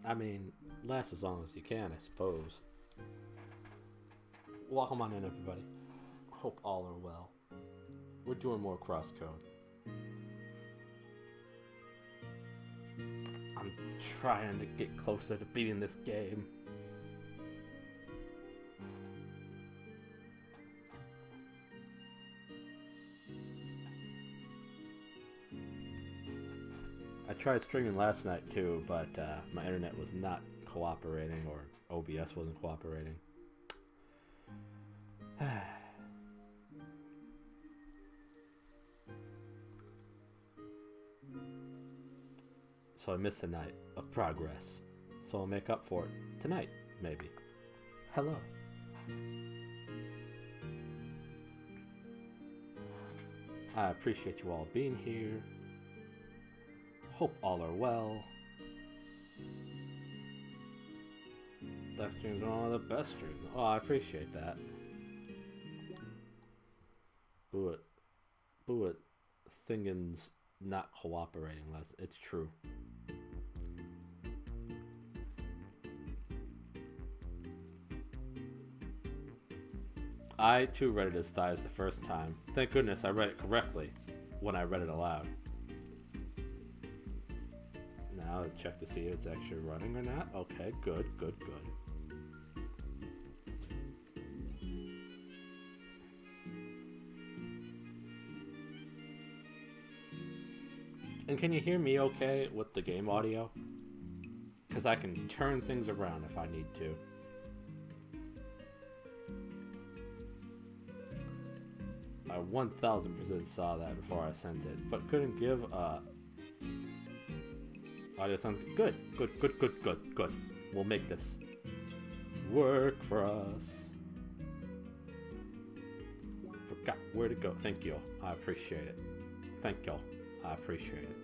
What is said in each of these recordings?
I mean, last as long as you can, I suppose. Welcome on in, everybody. Hope all are well. We're doing more Crosscode. I'm trying to get closer to beating this game. I tried streaming last night too, but my internet was not cooperating, or OBS wasn't cooperating. So I missed a night of progress. So I'll make up for it tonight, maybe. Hello. I appreciate you all being here. Hope all are well. That stream's one of the best streams. Oh, I appreciate that. Boo it. Boo it. Thingin's not cooperating. It's true. I too read it as thighs the first time. Thank goodness I read it correctly when I read it aloud. Now check to see if it's actually running or not. Okay, good, good, good. And can you hear me okay with the game audio? Because I can turn things around if I need to. I 1000% saw that before I sent it, but couldn't give audio sounds good. Good, good, good, good, good. We'll make this work for us. Forgot where to go. Thank you. I appreciate it. Thank you. I appreciate it.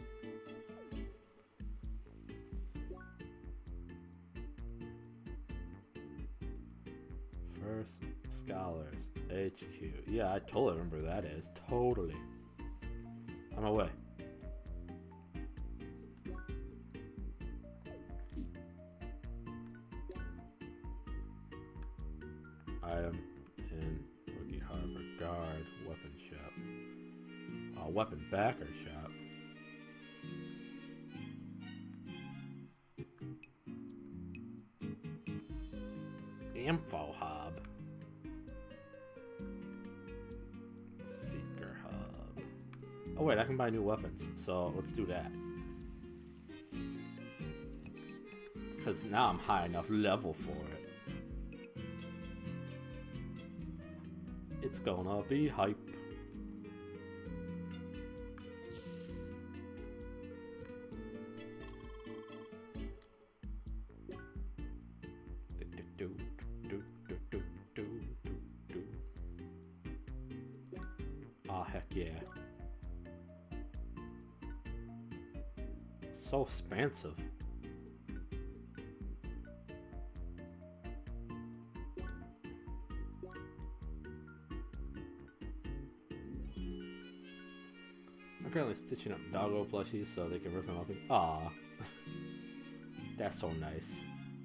First Scholars HQ. Yeah, I totally remember who that is. Totally. On my way. Item in Rookie Harbor Guard Weapon Shop. Weapon Backer Shop. Info Hub. Seeker Hub. Oh wait, I can buy new weapons, so let's do that. Because now I'm high enough level for it. It's gonna be hype. Oh, heck yeah. So expansive. I'm currently stitching up doggo plushies so they can rip them open. Aw. That's so nice.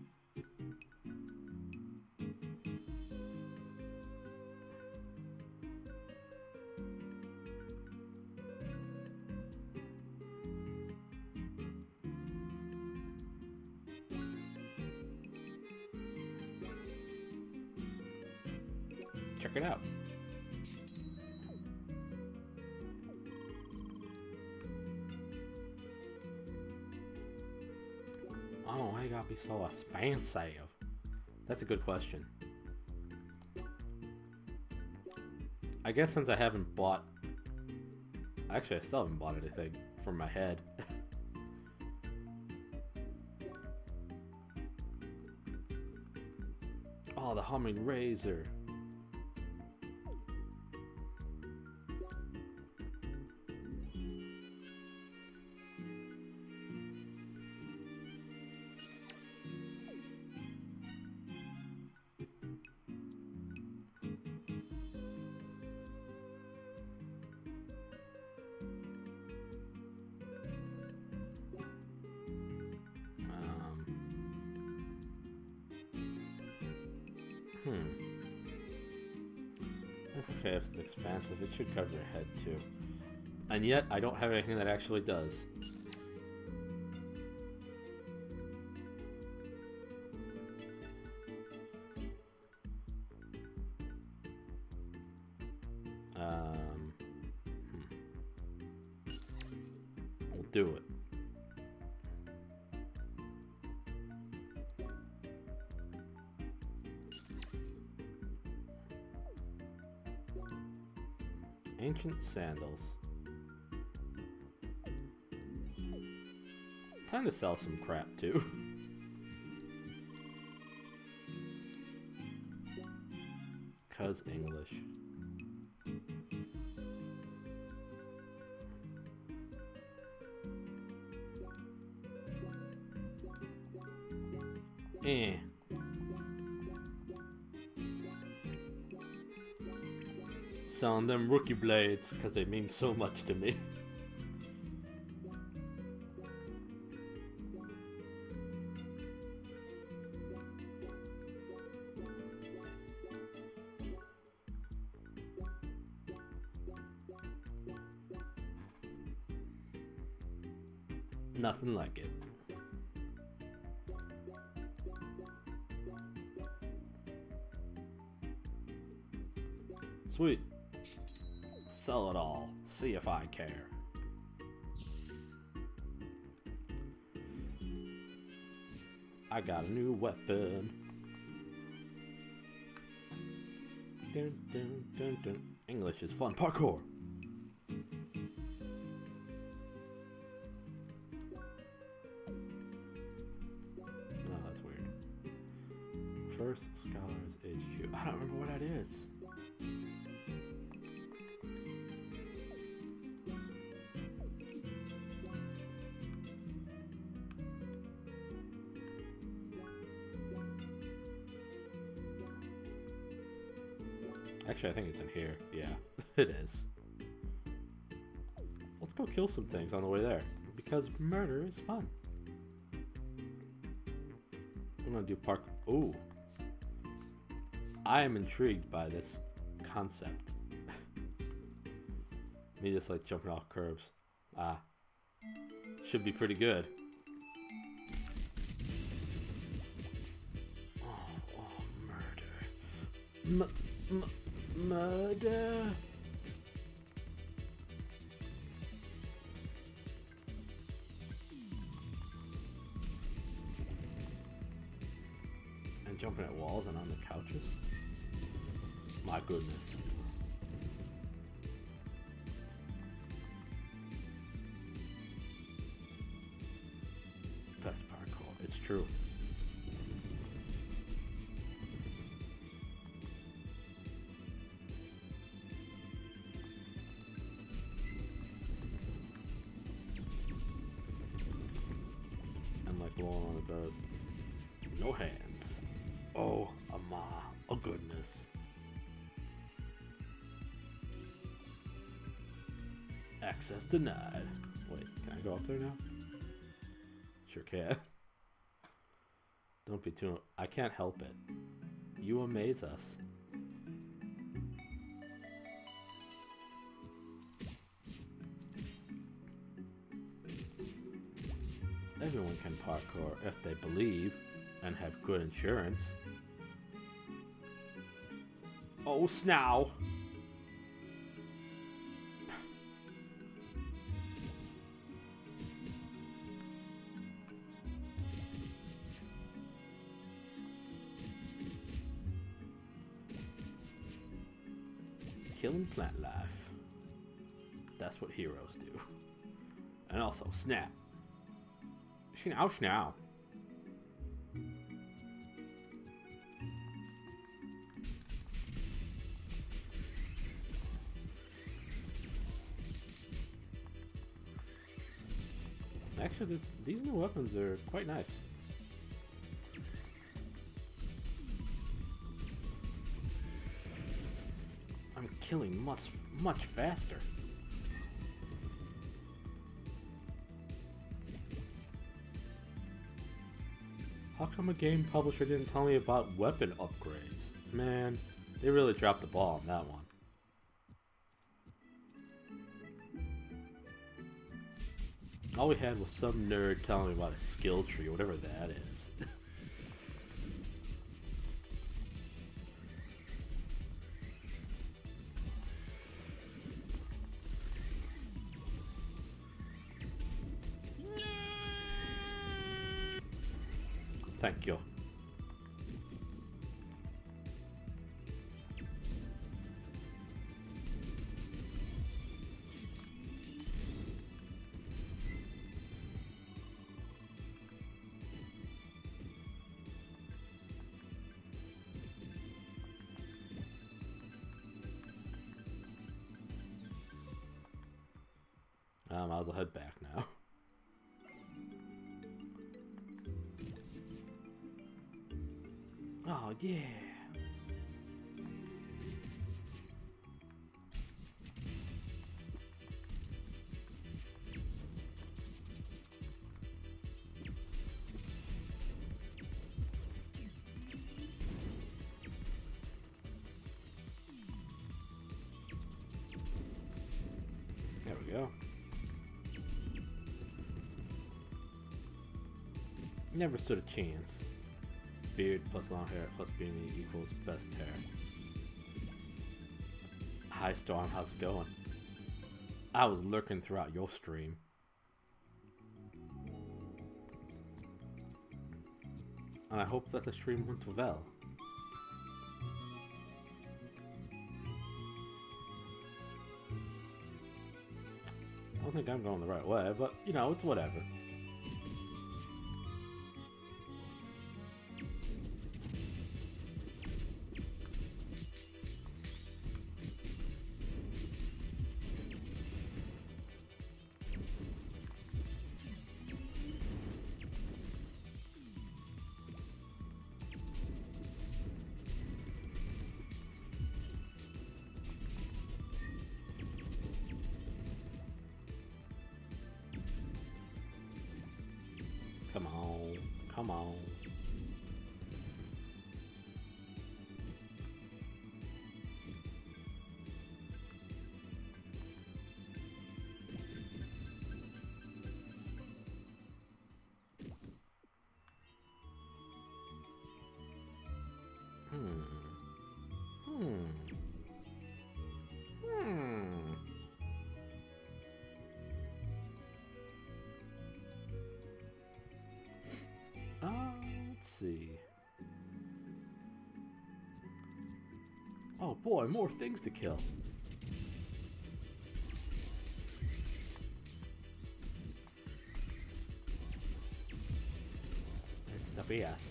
Check it out. Oh, why you gotta be so expansive? That's a good question. I guess since I haven't bought... Actually, I still haven't bought anything from my head. Oh, the humming razor. That's okay if it's expansive. It should cover your head too. And yet, I don't have anything that actually does. We'll do it. Ancient sandals. Time to sell some crap too. Cause English. Selling them rookie blades because they mean so much to me. Nothing like it. Sweet. Sell it all. See if I care. I got a new weapon. Dun, dun, dun, dun. English is fun. Parkour. Oh, that's weird. First Scholars HQ. I don't remember what that is. Actually, I think it's in here. Yeah, it is. Let's go kill some things on the way there. Because murder is fun. I'm gonna do park. Ooh. I am intrigued by this concept. Me just like jumping off curbs. Ah. Should be pretty good. Oh, murder. Murder. And jumping at walls and on the couches. My goodness. Best parkour. It's true. Rolling on the bed. No hands. Oh, ama. Oh, goodness. Access denied. Wait, can I go up there now? Sure can. Don't be too... I can't help it. You amaze us. Everyone can parkour if they believe and have good insurance. Oh, snow! Killing plant life. That's what heroes do. And also, snap. Schnow, schnow. Actually, these new weapons are quite nice. I'm killing much faster. How come a game publisher didn't tell me about weapon upgrades? Man, they really dropped the ball on that one. All we had was some nerd telling me about a skill tree, whatever that is. Thank you. Might as well head back now. Oh, yeah. There we go. Never stood a chance. Beard plus long hair plus beanie equals best hair. Hi Storm, how's it going? I was lurking throughout your stream. And I hope that the stream went well. I don't think I'm going the right way, but you know, it's whatever. Come on, come on. Let's see. Oh boy, more things to kill. It's the best.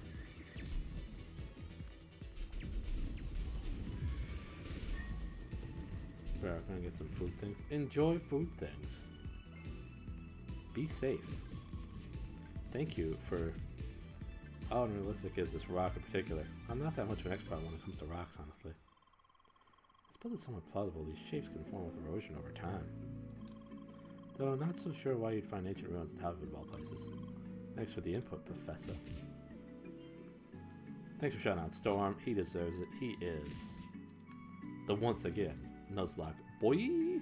We're gonna get some food things. Enjoy food things. Be safe. Thank you for how unrealistic is this rock in particular. I'm not that much of an expert when it comes to rocks, honestly. I suppose it's somewhat plausible these shapes can form with erosion over time. Though I'm not so sure why you'd find ancient ruins on top of it of all places. Thanks for the input, Professor. Thanks for shouting out Storm. He deserves it. He is the once again Nuzlocke boy.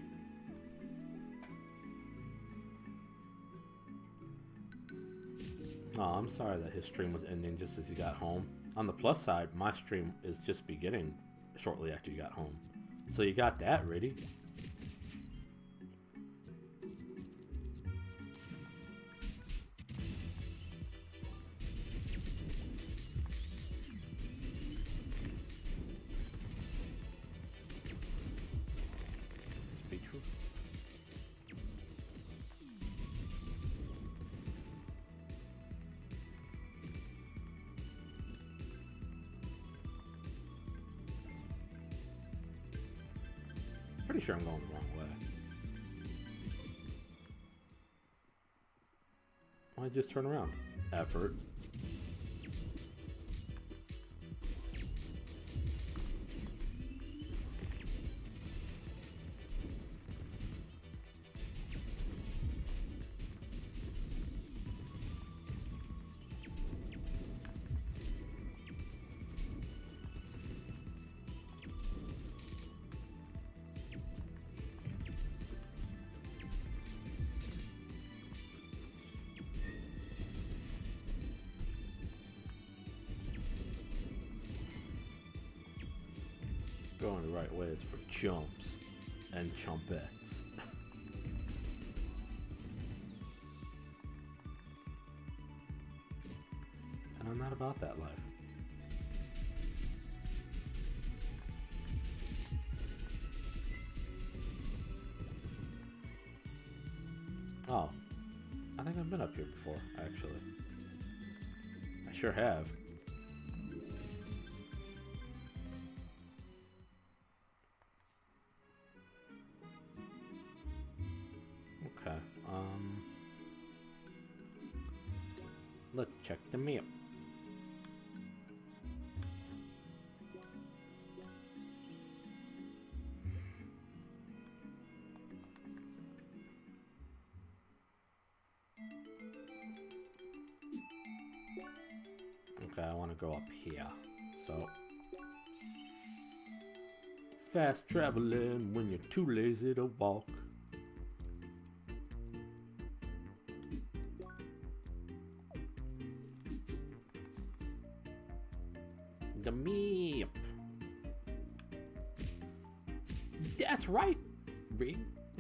Oh, I'm sorry that his stream was ending just as he got home. On the plus side, my stream is just beginning shortly after you got home. So you got that ready. Pretty sure I'm going the wrong way. Why just turn around? Effort. Going the right way is for chumps and chumpettes. And I'm not about that life. Oh, I think I've been up here before, actually. I sure have. Okay, let's check the map. Okay, I want to go up here. So, fast traveling when you're too lazy to walk. The map. That's right, Reed.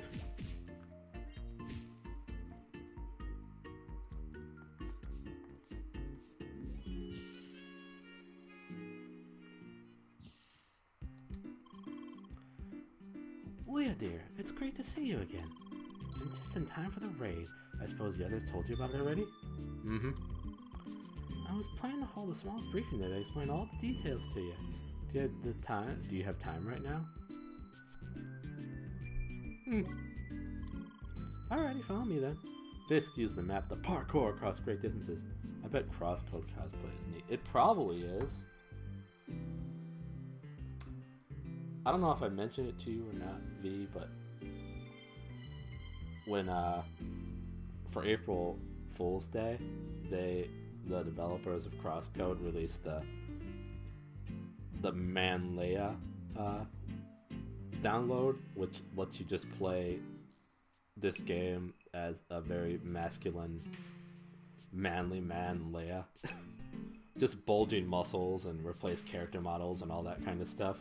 Leah dear, it's great to see you again. And just in time for the raid. I suppose the others told you about it already? Mm-hmm. I was planning to hold a small briefing today to explain all the details to you. Do you have the time? Do you have time right now? Alrighty, follow me then. Basically use the map to parkour across great distances. I bet Crosscode cosplay is neat. It probably is. I don't know if I mentioned it to you or not, V, but when for April Fool's Day, the developers of Crosscode released the Manleia download, which lets you just play this game as a very masculine, manly man Leia. Just bulging muscles and replace character models and all that kind of stuff.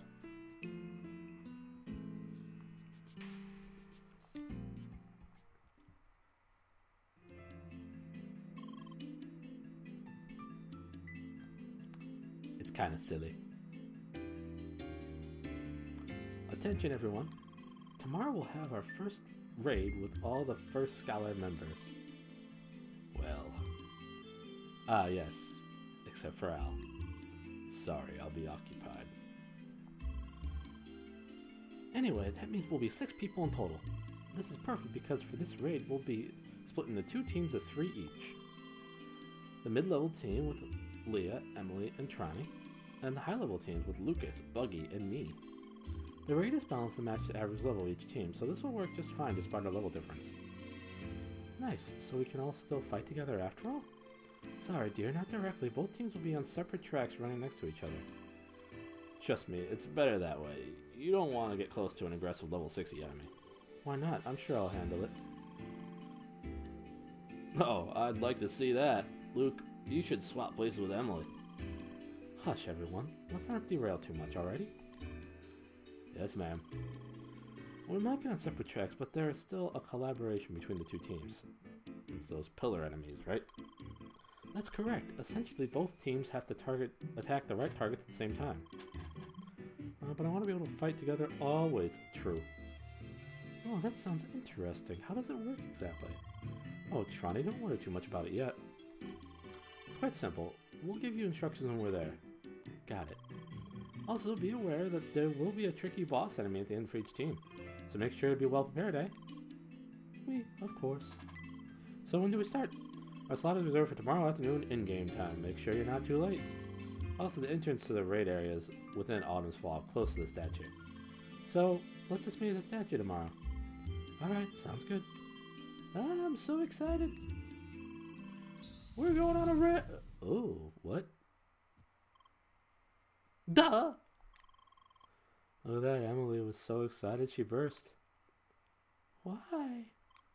It's kind of silly. Attention everyone. Tomorrow we'll have our first raid with all the First Scholar members. Well, yes, except for Al. Sorry, I'll be occupied. Anyway, that means we'll be 6 people in total. This is perfect because for this raid we'll be split into 2 teams of 3 each. The mid-level team with Leah, Emily, and Trani, and the high-level teams with Lucas, Buggy, and me. The raid is balanced to match the average level of each team, so this will work just fine despite our level difference. Nice, so we can all still fight together after all? Sorry dear, not directly. Both teams will be on separate tracks running next to each other. Trust me, it's better that way. You don't want to get close to an aggressive level 60 enemy. Why not? I'm sure I'll handle it. Oh, I'd like to see that. Luke, you should swap places with Emily. Hush everyone, let's not derail too much, alrighty? Yes, ma'am. We might be on separate tracks, but there is still a collaboration between the 2 teams. It's those pillar enemies, right? That's correct. Essentially, both teams have to attack the right target at the same time. But I want to be able to fight together always. True. Oh, that sounds interesting. How does it work exactly? Oh, Trani, don't worry too much about it yet. It's quite simple. We'll give you instructions when we're there. Got it. Also, be aware that there will be a tricky boss enemy at the end for each team, so make sure to be well prepared, eh? Oui, of course. So when do we start? Our slot is reserved for tomorrow afternoon in-game time. Make sure you're not too late. Also, the entrance to the raid area is within Autumn's Fall, close to the statue. So, let's just meet at the statue tomorrow. Alright, sounds good. I'm so excited. We're going on a raid. Oh, what? Duh! Oh, that Emily was so excited she burst. Why?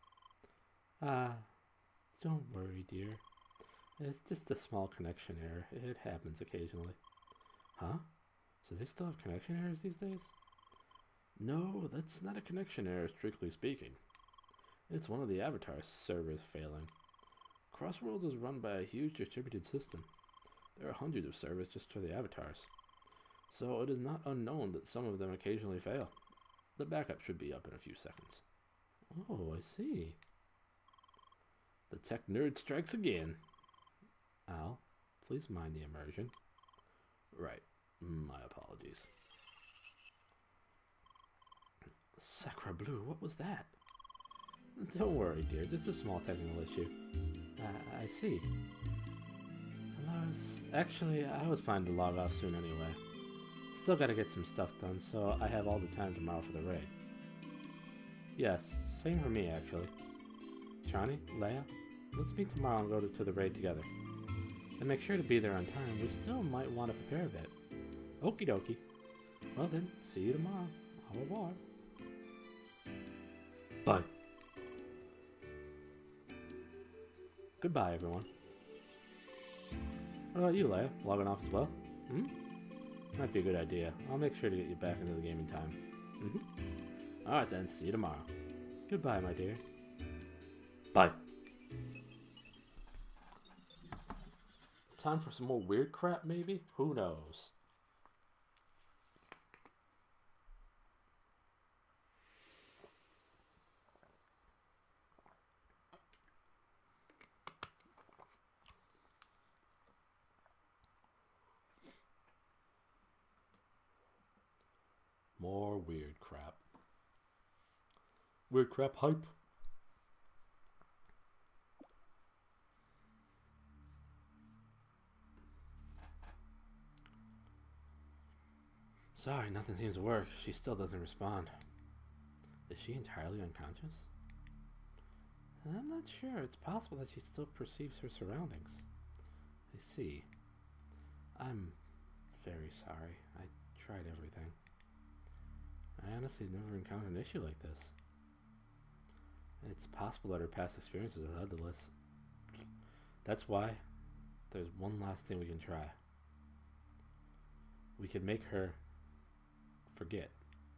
Don't worry, dear. It's just a small connection error. It happens occasionally. Huh? So they still have connection errors these days? No, that's not a connection error, strictly speaking. It's one of the Avatar servers failing. Crossworlds is run by a huge distributed system. There are hundreds of servers just for the avatars. So it is not unknown that some of them occasionally fail. The backup should be up in a few seconds. Oh, I see. The tech nerd strikes again. Al, please mind the immersion. Right. My apologies. Sacre bleu, what was that? Don't worry, dear. Just a small technical issue. I see. Actually, I was planning to log off soon anyway. Still gotta get some stuff done, so I have all the time tomorrow for the raid. Yes, same for me, actually. Chani, Leia, let's meet tomorrow and go to the raid together. And make sure to be there on time. We still might want to prepare a bit. Okie dokie. Well then, see you tomorrow. Au revoir. Bye. Goodbye, everyone. What about you, Leia? Logging off as well? Hmm? Might be a good idea. I'll make sure to get you back into the game in time. Alright then, see you tomorrow. Goodbye, my dear. Bye. Time for some more weird crap, maybe? Who knows? More weird crap. Weird crap hype. Sorry, nothing seems to work. She still doesn't respond. Is she entirely unconscious? I'm not sure. It's possible that she still perceives her surroundings. I see. I'm very sorry. I tried everything. I honestly never encountered an issue like this. It's possible that her past experiences have led to this. That's why there's one last thing we can try. We can make her forget.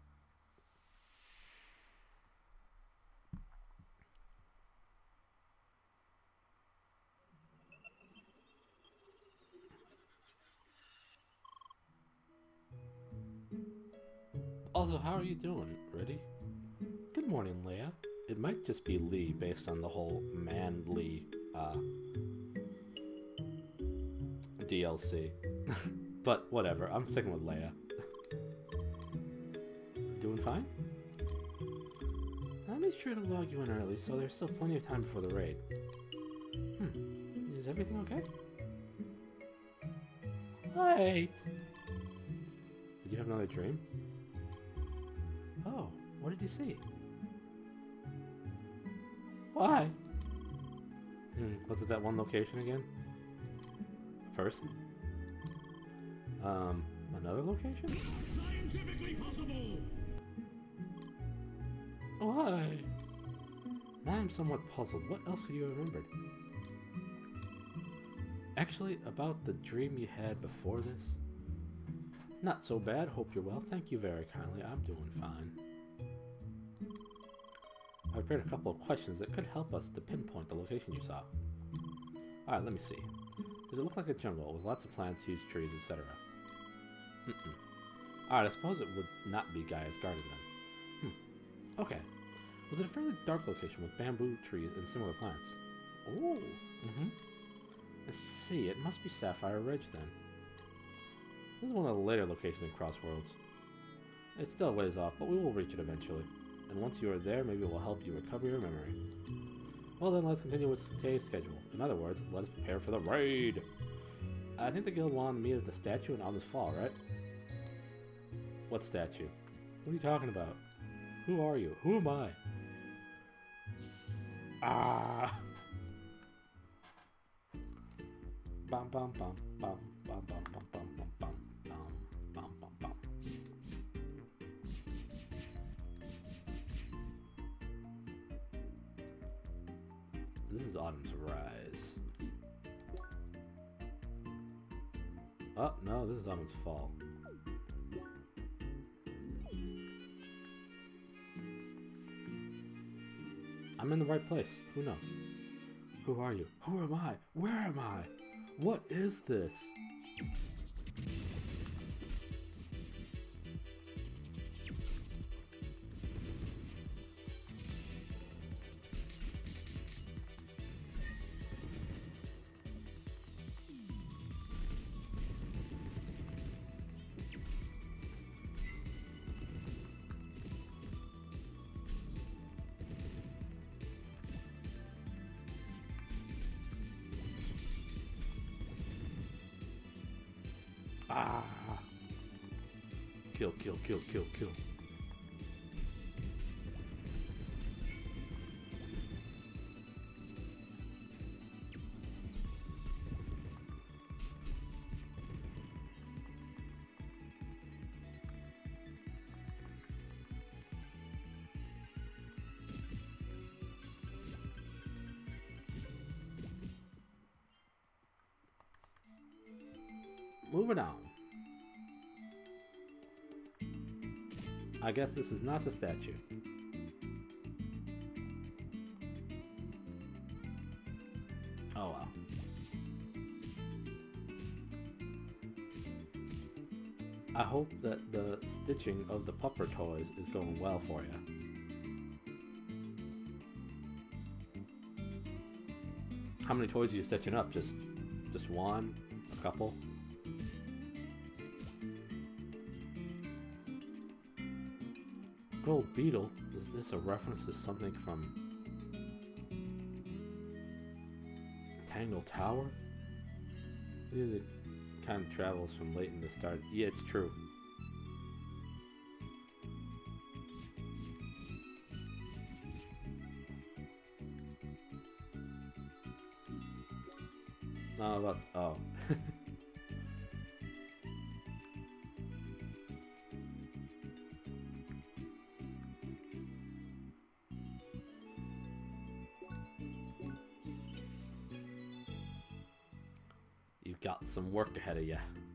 Also, how are you doing? Ready? Good morning, Leia. It might just be Lee based on the whole man-Lee DLC. But whatever, I'm sticking with Leia. Doing fine? I made sure to log you in early, so there's still plenty of time before the raid. Is everything okay? Wait! Did you have another dream? Oh, what did you see? Why? Was it that one location again? First? Another location? Scientifically possible! Why? Now I'm somewhat puzzled. What else could you have remembered? Actually, about the dream you had before this? Not so bad. Hope you're well. Thank you very kindly. I'm doing fine. I prepared a couple of questions that could help us to pinpoint the location you saw. Alright, let me see. Does it look like a jungle with lots of plants, huge trees, etc.? Alright, I suppose it would not be Gaia's garden then. Okay. Was it a fairly dark location with bamboo, trees, and similar plants? Oh, I see. It must be Sapphire Ridge then. This is one of the later locations in Crossworlds. It's still a ways off, but we will reach it eventually. And once you are there, maybe it will help you recover your memory. Well then, let's continue with today's schedule. In other words, let us prepare for the raid! I think the guild wanted to meet at the statue in Alden's Fall, right? What statue? What are you talking about? Who are you? Who am I? Ah! Bum bum bum bum bum bum bum bum bum bum bum bum bum. This is Autumn's Rise. Oh, no, this is Autumn's Fall. I'm in the right place. Who knows? Who are you? Who am I? Where am I? What is this? Ah! Kill, kill, kill, kill, kill. Moving on. I guess this is not the statue. Oh well. I hope that the stitching of the pupper toys is going well for you. How many toys are you stitching up? Just one? A couple? Gold Beetle? Is this a reference to something from Tangle Tower? It kind of travels from late in the start. Yeah, it's true. No, that's... oh. You've got some work ahead of you.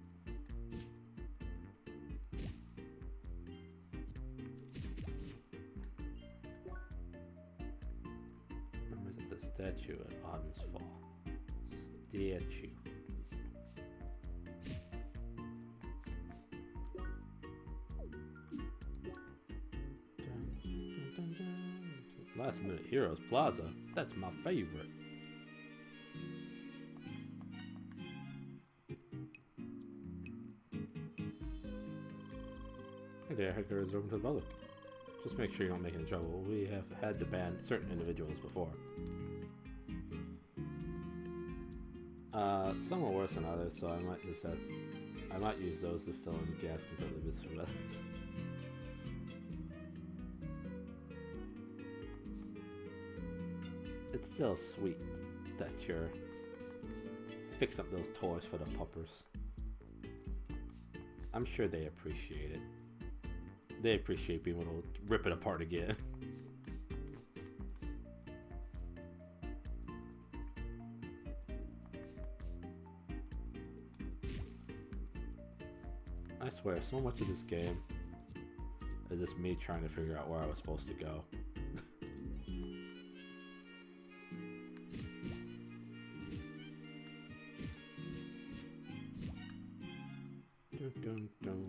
Remember the statue at Autumn's Fall. Statue. Last Minute Heroes Plaza. That's my favorite. Hey there, Hickers over to the public. Just make sure you don't make any trouble. We have had to ban certain individuals before. Some are worse than others, so I might use those to fill in the gaps completely with some others. It's still sweet that you're fixing up those toys for the puppers. I'm sure they appreciate it. They appreciate being able to rip it apart again. I swear, so much of this game is just me trying to figure out where I was supposed to go. Dun, dun, dun.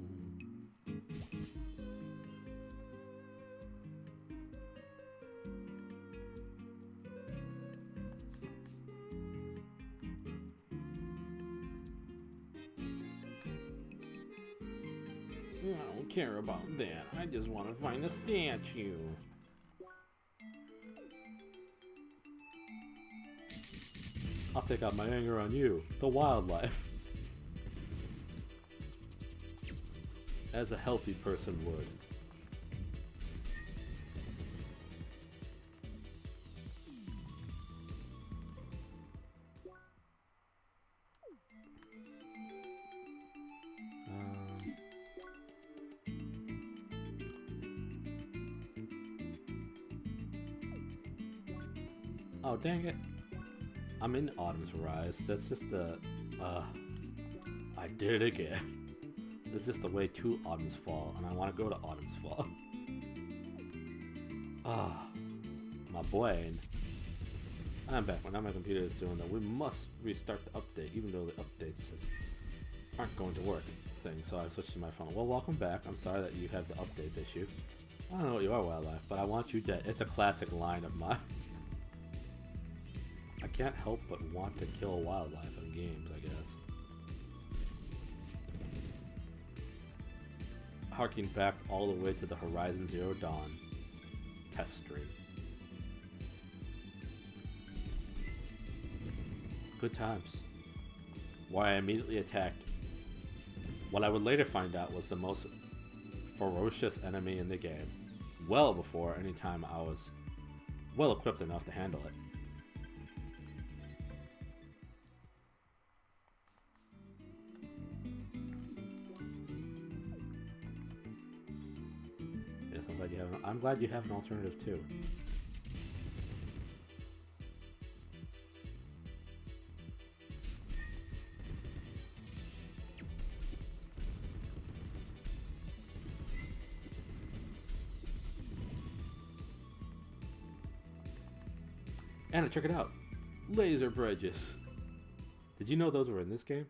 I don't care about that. I just want to find a statue. I'll take out my anger on you, the wildlife. As a healthy person would. Oh, dang it. I'm in Autumn's Rise. That's just the... I did it again. It's just the way to Autumn's Fall, and I want to go to Autumn's Fall. my brain. I'm back. Well, now my computer is doing that. We must restart the update, even though the updates aren't going to work. So I switched to my phone. Well, welcome back. I'm sorry that you have the updates issue. I don't know what you are, wildlife, but I want you dead. It's a classic line of mine. I can't help but want to kill wildlife in games, I guess. Harking back all the way to the Horizon Zero Dawn test stream. Good times. Why I immediately attacked what I would later find out was the most ferocious enemy in the game, well before any time I was well equipped enough to handle it. Yes, I'm glad you have an alternative too. And check it out, laser bridges. Did you know those were in this game?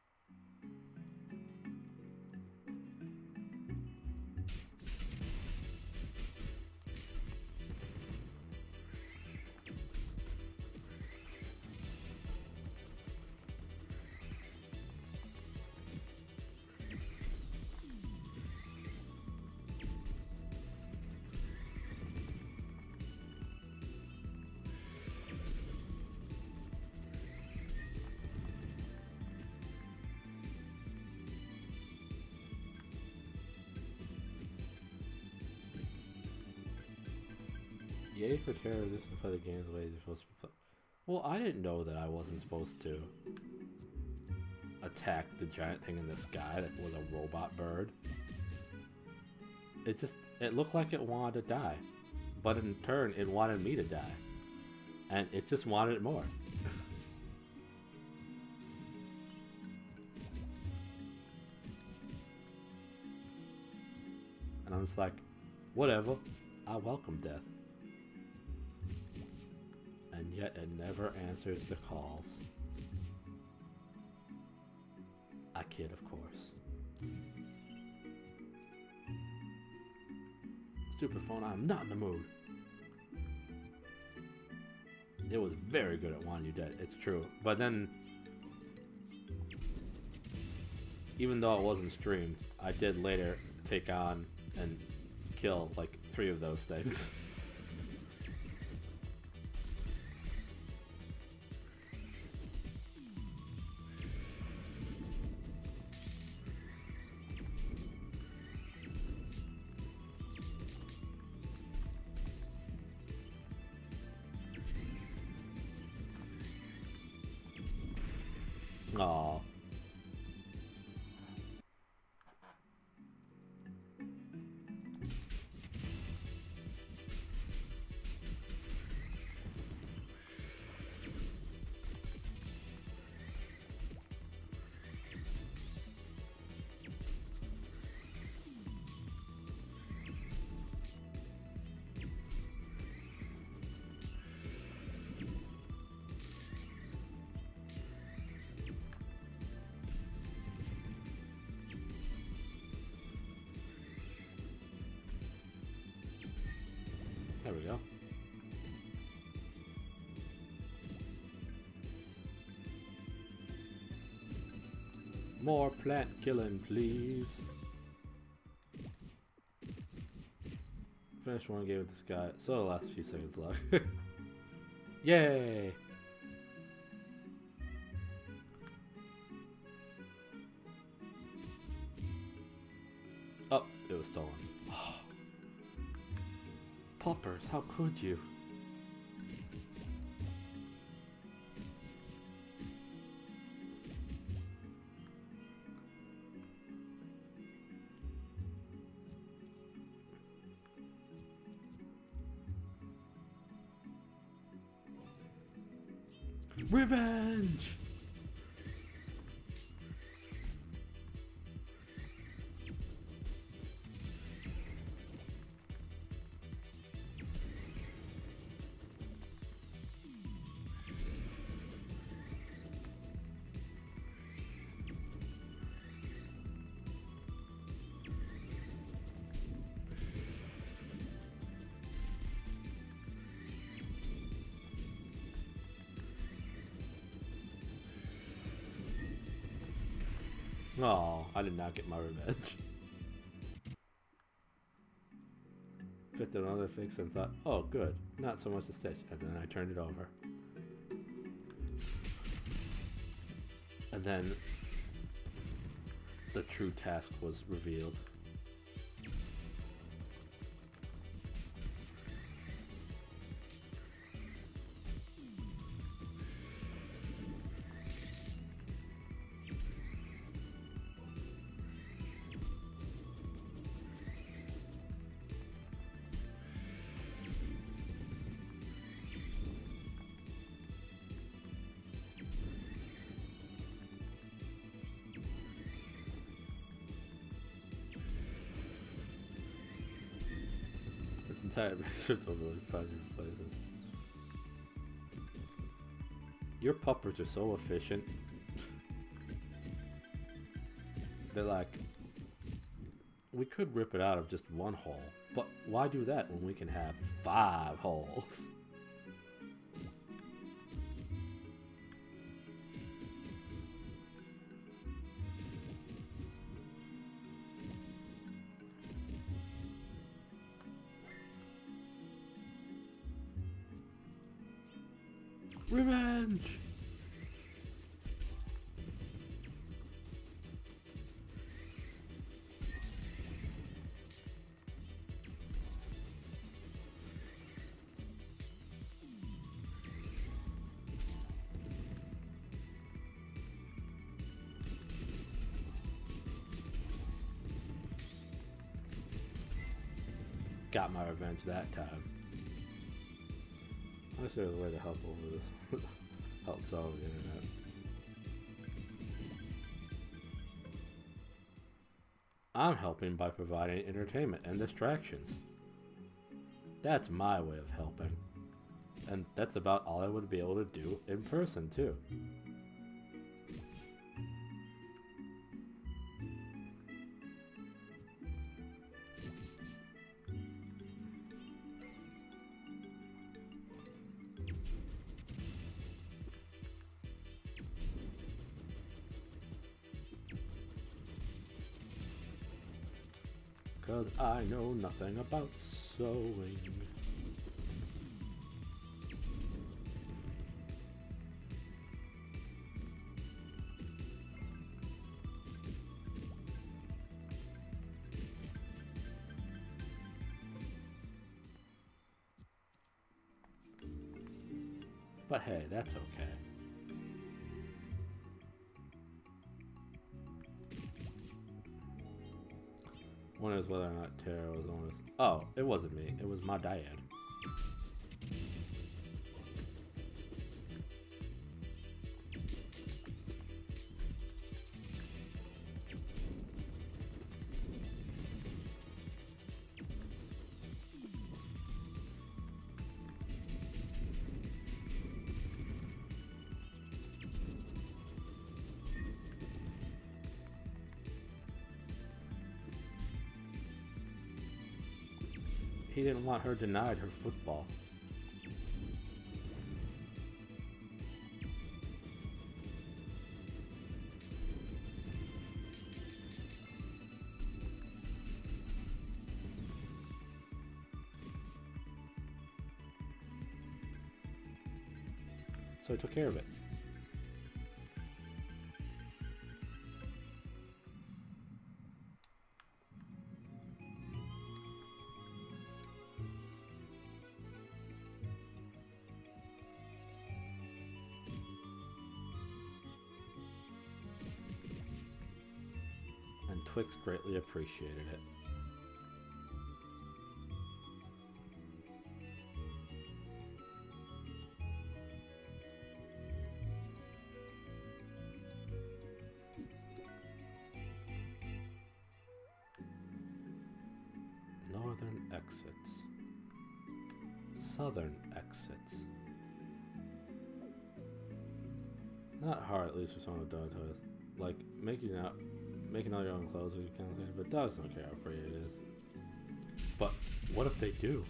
Yay for terrorists to play the games the way they're supposed to play. Well, I didn't know that I wasn't supposed to attack the giant thing in the sky that was a robot bird. It looked like it wanted to die. But in turn, it wanted me to die. And it just wanted it more. And I'm just like, whatever, I welcome death. And yet it never answers the calls. I kid, of course. Stupid phone, I'm not in the mood. It was very good at wanting you dead, it's true. But then, even though it wasn't streamed, I did later take on and kill like 3 of those things. Aww. There we go. More plant killing, please. Finish one game with this guy. So the last few seconds left. Yay! Oh, it was stolen. Poppers, how could you? Revenge! Oh, I did not get my revenge. Picked another fix and thought, oh good, not so much a stitch, and then I turned it over. And then the true task was revealed. Entire mixer don't really find your places. Your puppers are so efficient. They're like, we could rip it out of just one hole, but why do that when we can have 5 holes? Revenge! Got my revenge that time. I wish there was a way to help over this. Help solve the internet. I'm helping by providing entertainment and distractions. That's my way of helping. And that's about all I would be able to do in person, too. Cause I know nothing about sewing. But hey, that's okay. One is whether or not Tara was honest. Oh, it wasn't me. It was my dad. He didn't want her denied her football. So he took care of it. Twix greatly appreciated it. Northern exits. Southern exits. Not hard, at least for someone with dog toys. Like, making all your own clothes or kind of thing, but dogs don't care how pretty it is. But what if they do?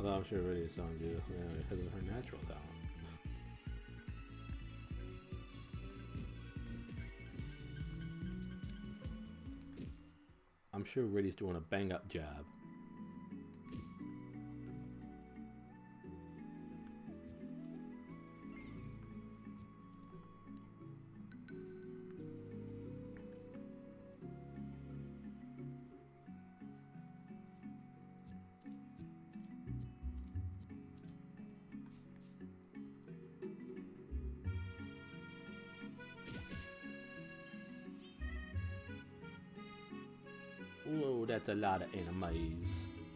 Although I'm sure Radio Song do because of her natural talent. I'm sure Riddy's doing a bang-up job. Whoa, that's a lot of enemies.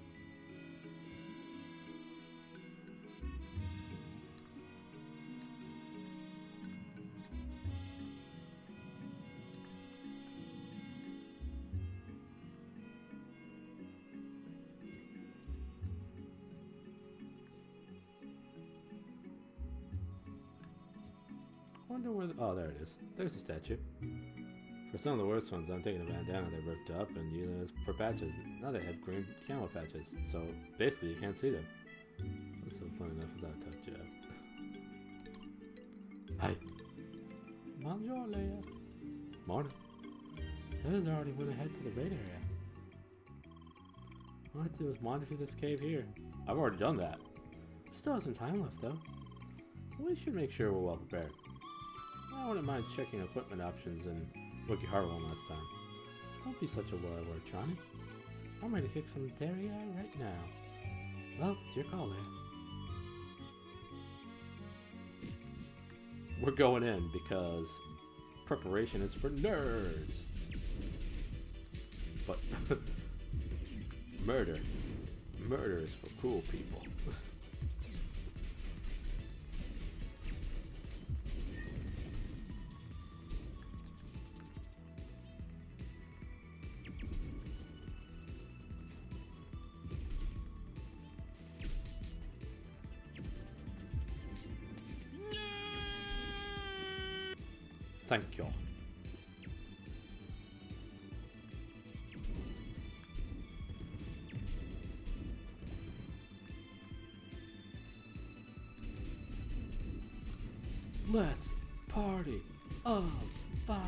Wonder where oh, there it is. There's the statue. For some of the worst ones, I'm taking a bandana they ripped up and using it for patches. Now they have green camo patches, so basically you can't see them. That's so fun enough without a touch job. Hi. Bonjour, Leia. Morning. Others already went ahead to the raid area. All I have to do is wander through this cave here. I've already done that. Still have some time left, though. We should make sure we're well prepared. I wouldn't mind checking equipment options and Wiki Hard one last time. Don't be such a warlord, Johnny. I'm ready to kick some dairy right now. Well, it's your call, Leia. We're going in because preparation is for nerds. But murder is for cool people. Thank you. Let's party of 5.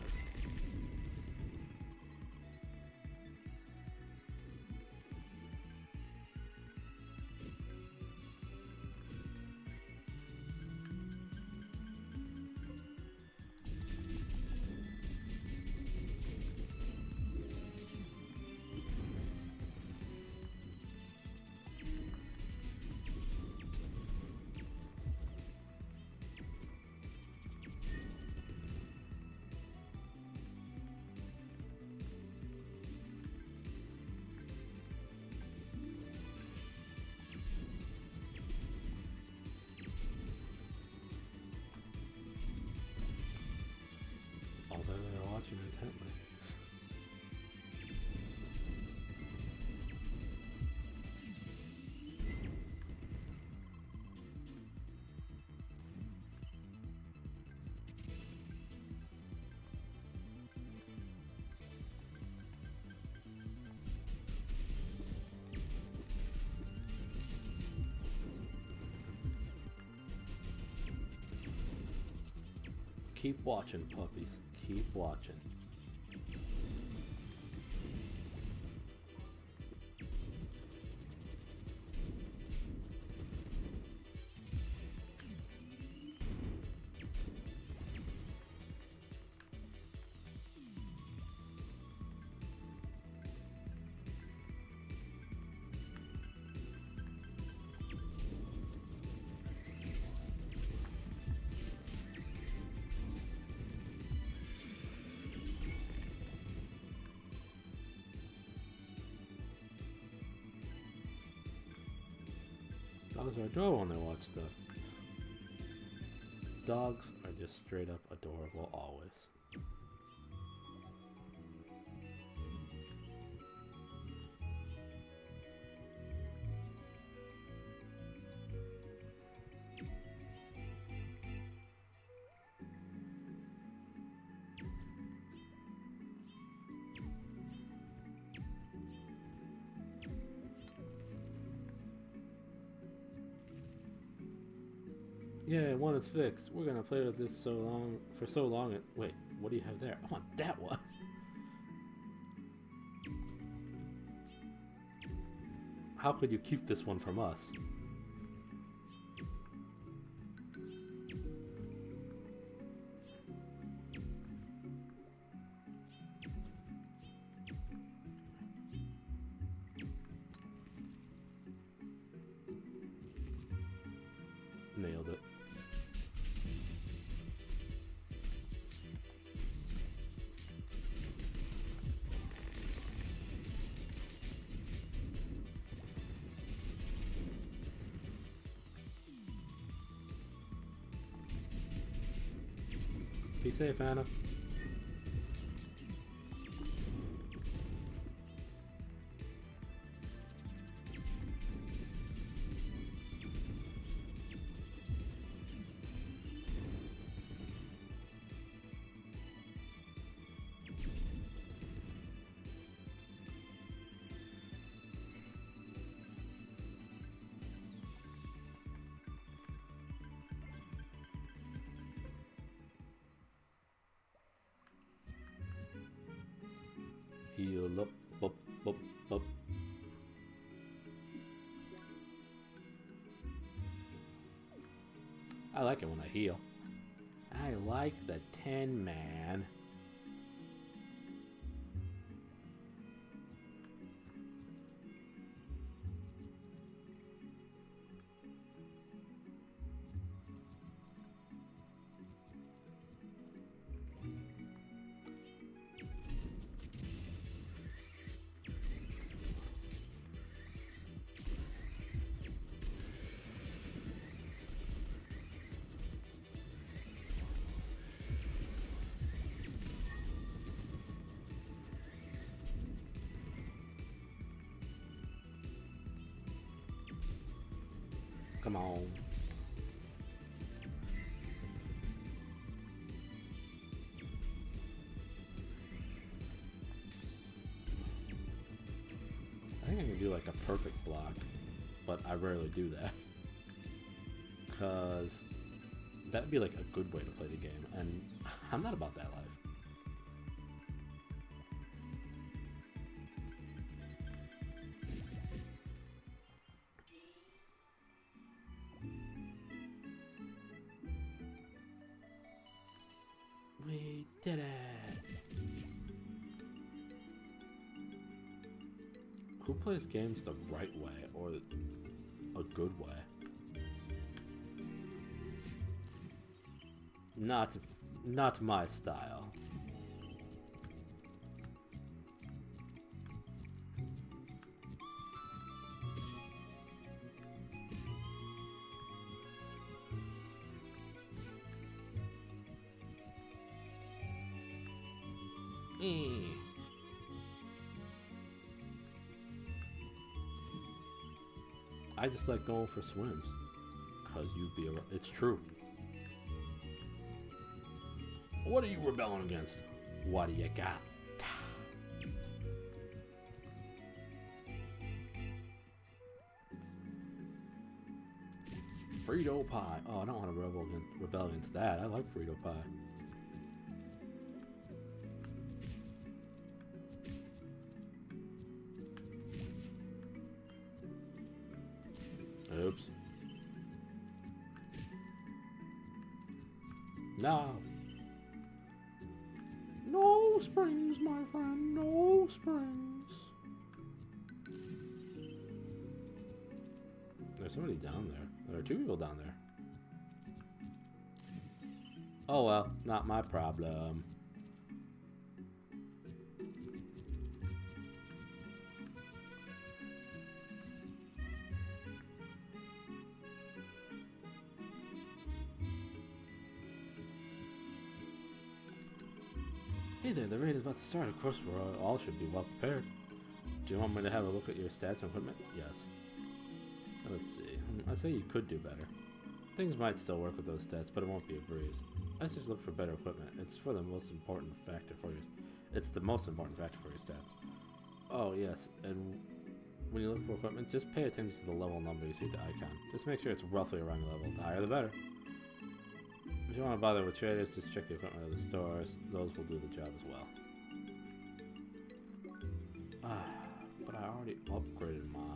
Although they're watching intently. Keep watching, puppies. Keep watching. Dogs are adorable when they watch stuff. Dogs are just straight up adorable always. Yeah, one is fixed. We're gonna play with this for so long. Wait, what do you have there? I want that one. How could you keep this one from us? Nailed it. Be safe, Anna. Heal up, up, up, up. I like it when I heal. I like the Tin Man. Come on. I think I can do like a perfect block, but I rarely do that. Because that'd be like a good way to play the game, and I'm not about that life. We did it! Who plays games the right way, or a good way? Not my style. I just like going for swims, cause it's true. What are you rebelling against? What do you got? Frito pie. Oh, I don't want to rebel against that. I like Frito pie. Oops. No. No springs, my friend. No springs. There's somebody down there. There are two people down there. Oh well, not my problem. Hey there, the raid is about to start. Of course, we all should be well prepared. Do you want me to have a look at your stats and equipment? Yes. Let's see. I'd say you could do better. Things might still work with those stats, but it won't be a breeze. Let's just look for better equipment. It's the most important factor for your stats. Oh yes, and when you look for equipment, just pay attention to the level number you see at the icon. Just make sure it's roughly around your level. The higher the better. If you want to bother with traders, just check the equipment of the stores. Those will do the job as well. But I already upgraded my...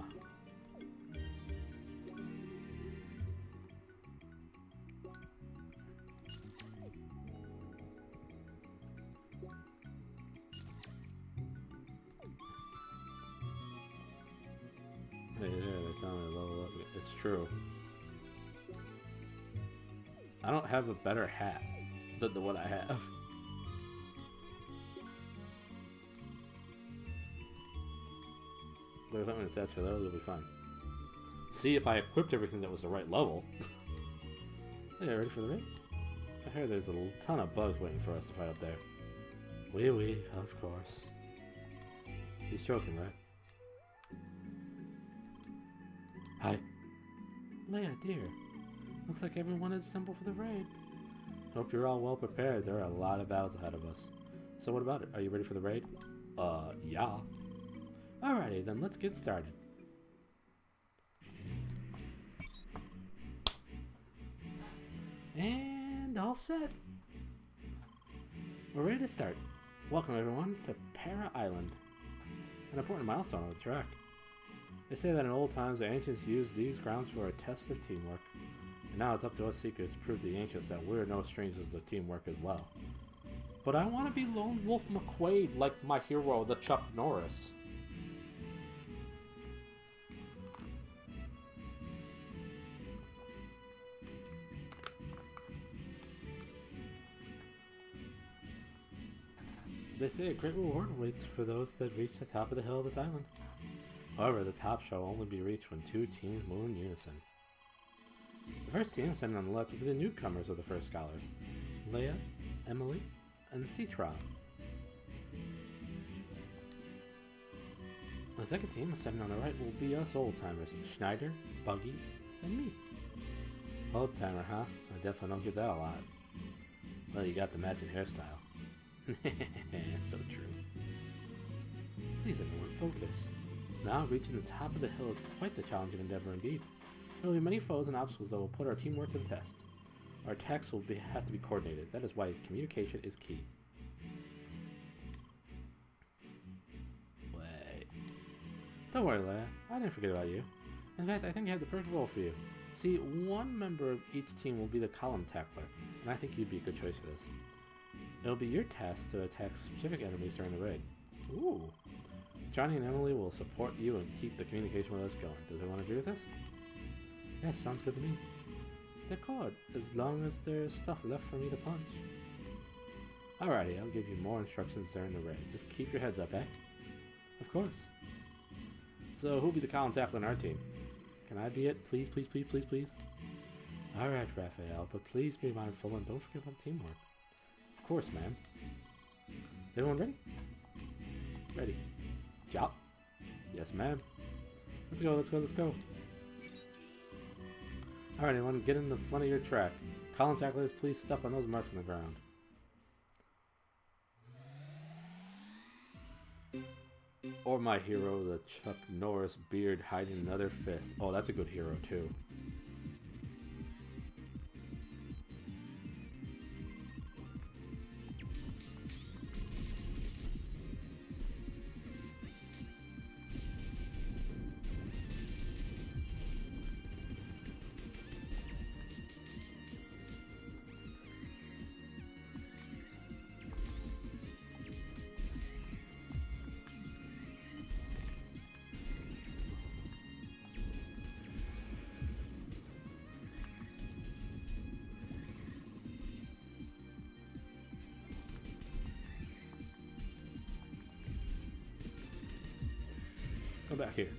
Hey, there, they're telling me to level up. It's true. I don't have a better hat than the one I have. But if I'm going to stats for those, it'll be fine. See if I equipped everything that was the right level. Hey, ready for the raid? I heard there's a ton of bugs waiting for us to fight up there. Oui, of course. He's joking, right? Hi. Leia, dear. Looks like everyone is assembled for the raid. Hope you're all well prepared. There are a lot of battles ahead of us. So what about it? Are you ready for the raid? Yeah. Alrighty, then let's get started. And all set. We're ready to start. Welcome everyone to Para Island. An important milestone on the track. They say that in old times the ancients used these grounds for a test of teamwork. And now it's up to us seekers to prove to the ancients that we're no strangers to teamwork as well. But I want to be Lone Wolf McQuaid like my hero, the Chuck Norris. They say a great reward waits for those that reach the top of the hill of this island. However, the top shall only be reached when two teams move in unison. The first team, standing on the left, will be the newcomers of the first scholars. Leia, Emily, and Citra. The second team, standing on the right, will be us old-timers. Schneider, Buggy, and me. Old-timer, huh? I definitely don't get that a lot. Well, you got the matching hairstyle. So true. Please everyone, focus. Now reaching the top of the hill is quite the challenging endeavor indeed. There will be many foes and obstacles that will put our teamwork to the test. Our attacks will have to be coordinated. That is why communication is key. Wait. Don't worry, Leia. I didn't forget about you. In fact, I think I have the perfect role for you. See, one member of each team will be the column tackler, and I think you'd be a good choice for this. It'll be your task to attack specific enemies during the raid. Ooh. Johnny and Emily will support you and keep the communication with us going. Does everyone agree with this? Yes, sounds good to me. They're caught, as long as there's stuff left for me to punch. Alrighty, I'll give you more instructions during the raid. Just keep your heads up, eh? Of course. So, who'll be the column tackler in our team? Can I be it? Please, please, please, please, please? Alright, Raphael, but please be mindful and don't forget about teamwork. Of course, ma'am. Is everyone ready? Ready. Job. Yes, ma'am. Let's go, let's go, let's go. Alright, everyone, get in the front of your track. Column tacklers, please step on those marks on the ground. Or my hero, the Chuck Norris beard hiding another fist. Oh, that's a good hero, too. Go back here.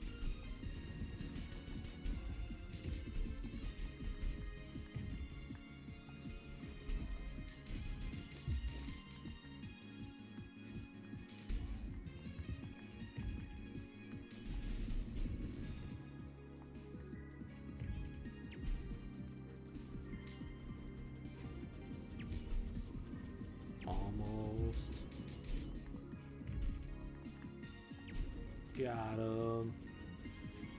Almost. Got him.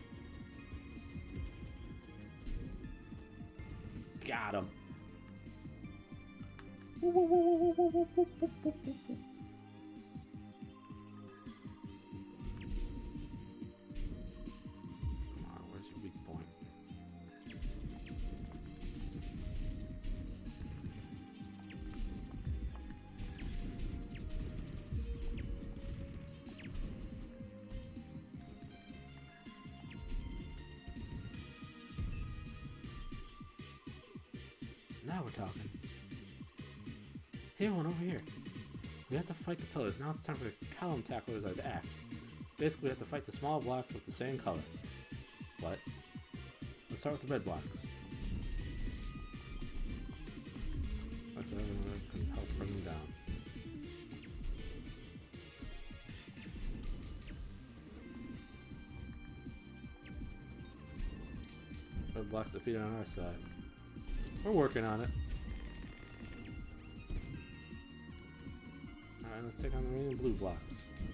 Got him. on, where's your weak point? Now we're talking. Here, one over here. We have to fight the pillars. Now it's time for the column tacklers to act. Basically, we have to fight the small blocks with the same color. What? Let's start with the red blocks. That's can help bring them down. Red blocks defeated on our side. We're working on it. Alright, let's take on the remaining blue blocks.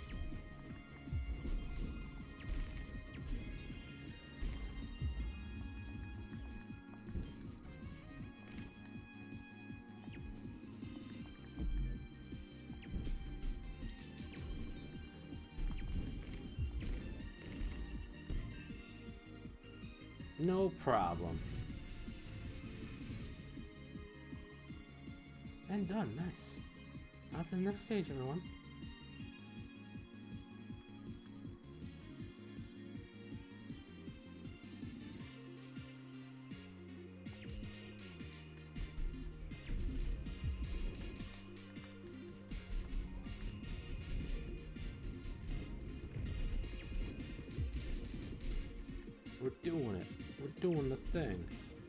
No problem. And done, nice. On to the next stage, everyone. We're doing it. We're doing the thing.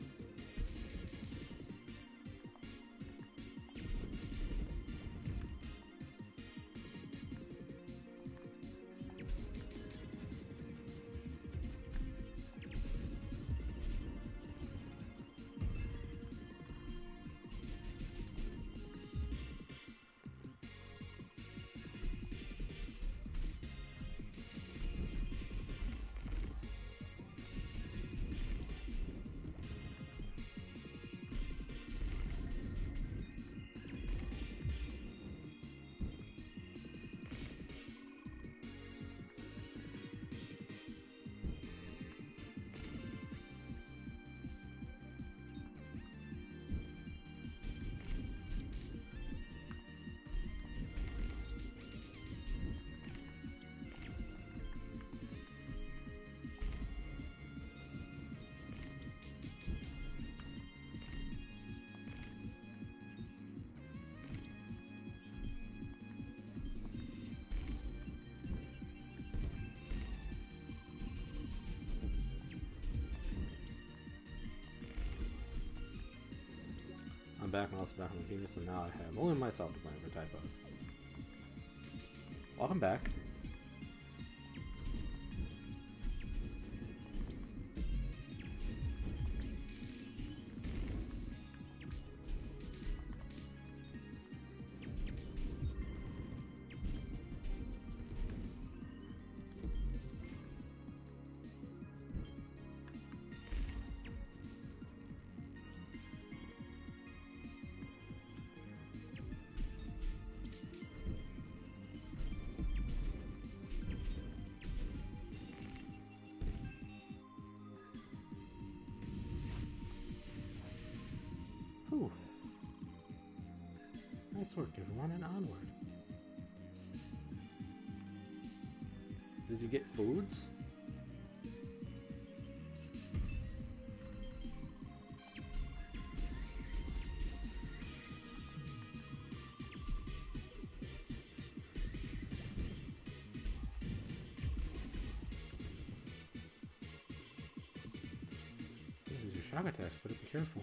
I'm back and also back on the computer, so now I have only myself to blame for typos. Welcome back. Whew. Nice work, everyone, and onward. Did you get foods? This is your shock attacks, but be careful.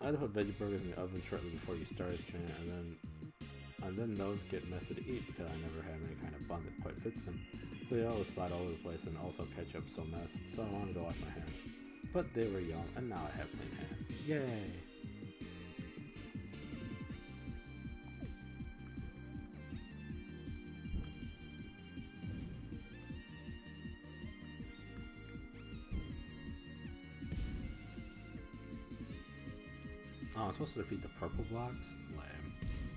I had to put veggie burgers in the oven shortly before you started streaming, and then those get messy to eat because I never have any kind of bun that quite fits them. So they always slide all over the place, and also ketchup so mess. So I wanted to wash my hands, but they were young, and now I have clean hands. Yay! Oh, I'm supposed to defeat the purple blocks? Lame.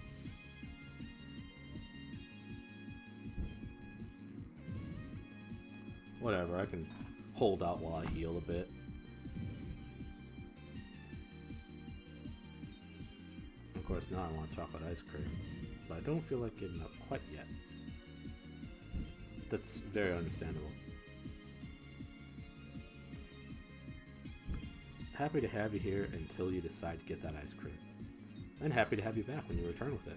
Whatever, I can hold out while I heal a bit. Of course, now I want chocolate ice cream, but I don't feel like giving up quite yet. That's very understandable. Happy to have you here until you decide to get that ice cream. And happy to have you back when you return with it.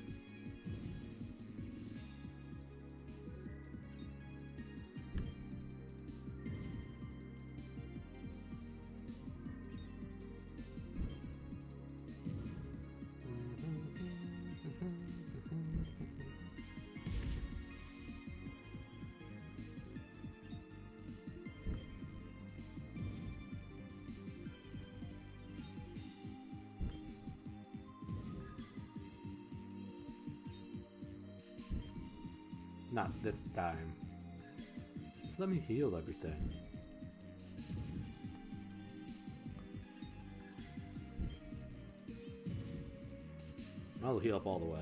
Not this time. Just let me heal everything. I'll heal up all the way.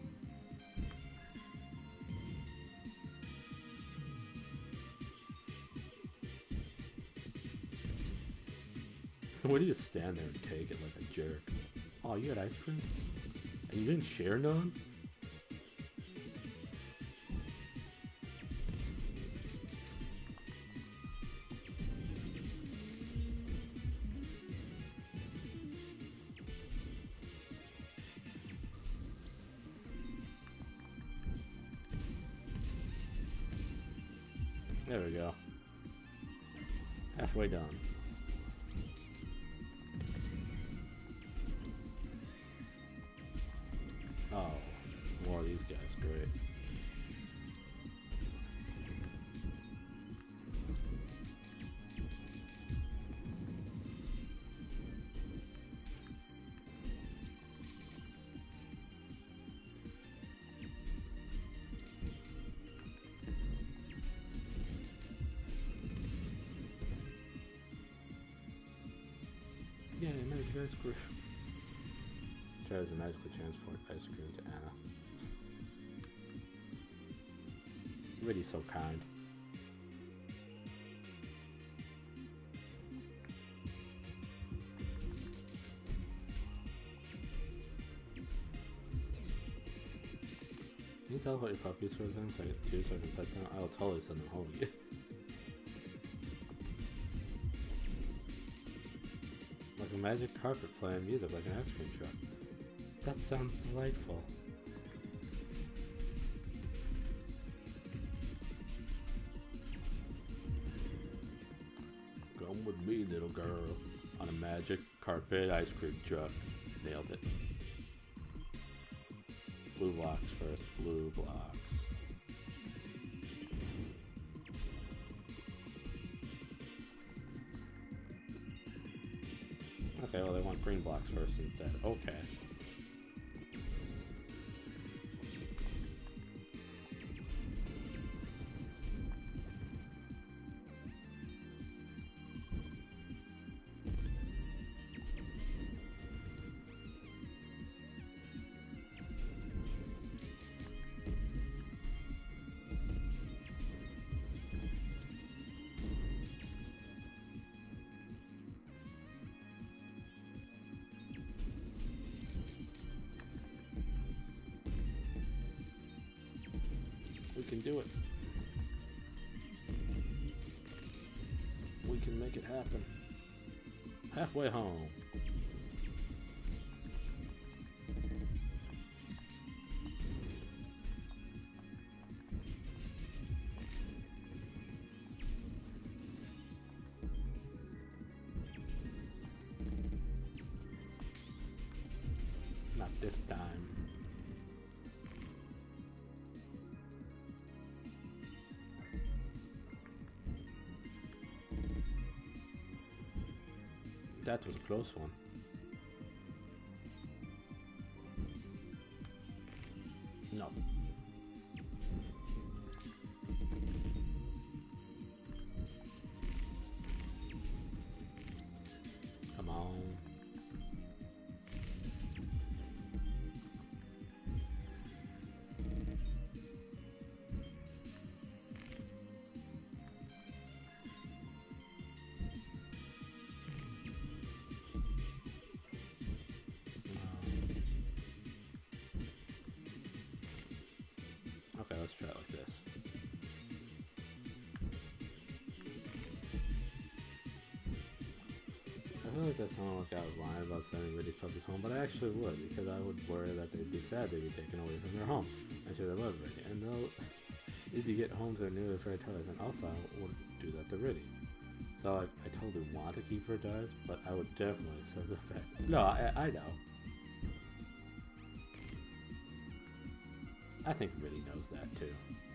Why do you stand there and take it like a jerk? Oh, you had ice cream? And you didn't share none? There we go. Halfway done. Oh, more of these guys, great. Yeah, magic ice cream. Tries to magically transport ice cream to Anna. Really so kind. Can you tell what your puppies for them so I get two so I can pet them? I will totally send them home again. Like a magic carpet playing music like an ice cream truck. That sounds delightful. Come with me, little girl, on a magic carpet ice cream truck. Nailed it. Blue blocks first, blue blocks. Okay, well they want green blocks first instead. Okay. We can do it. We can make it happen. Halfway home. this time. That was a close one. No. Come on. Okay, let's try it like this. I feel like that's kind of like I was lying about sending Riddy puppies home, but I actually would, because I would worry that they'd be sad they'd be taken away from their home. I'm sure they love Riddy, and they'll need to get homes that are near their fairy toys, and also I would do that to Riddy. So I totally want to keep her toys, but I would definitely send them back. No, I know. I think Riddy knows that too.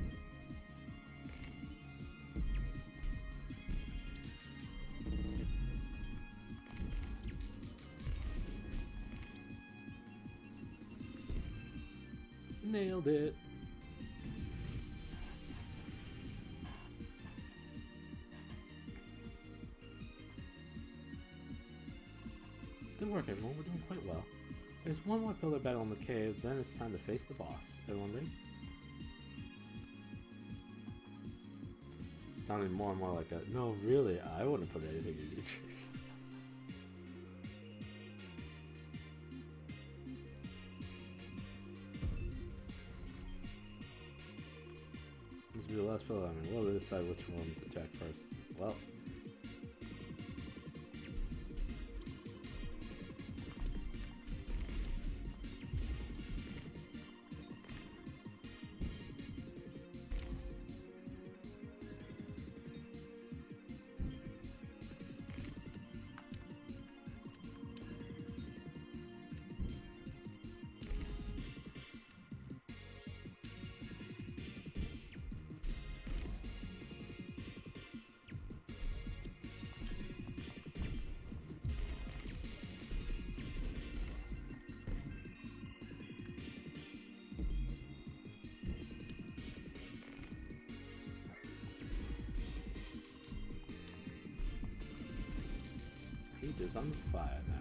Nailed it. Good work, everyone. We're doing quite well. There's one more pillar battle in the cave, then it's time to face the boss. Everyone ready? Sounding more and more like a, no, really, I wouldn't put anything in your trees. This will be the last pillar. I mean, we'll decide which one to attack first. Well. Heat is on fire now.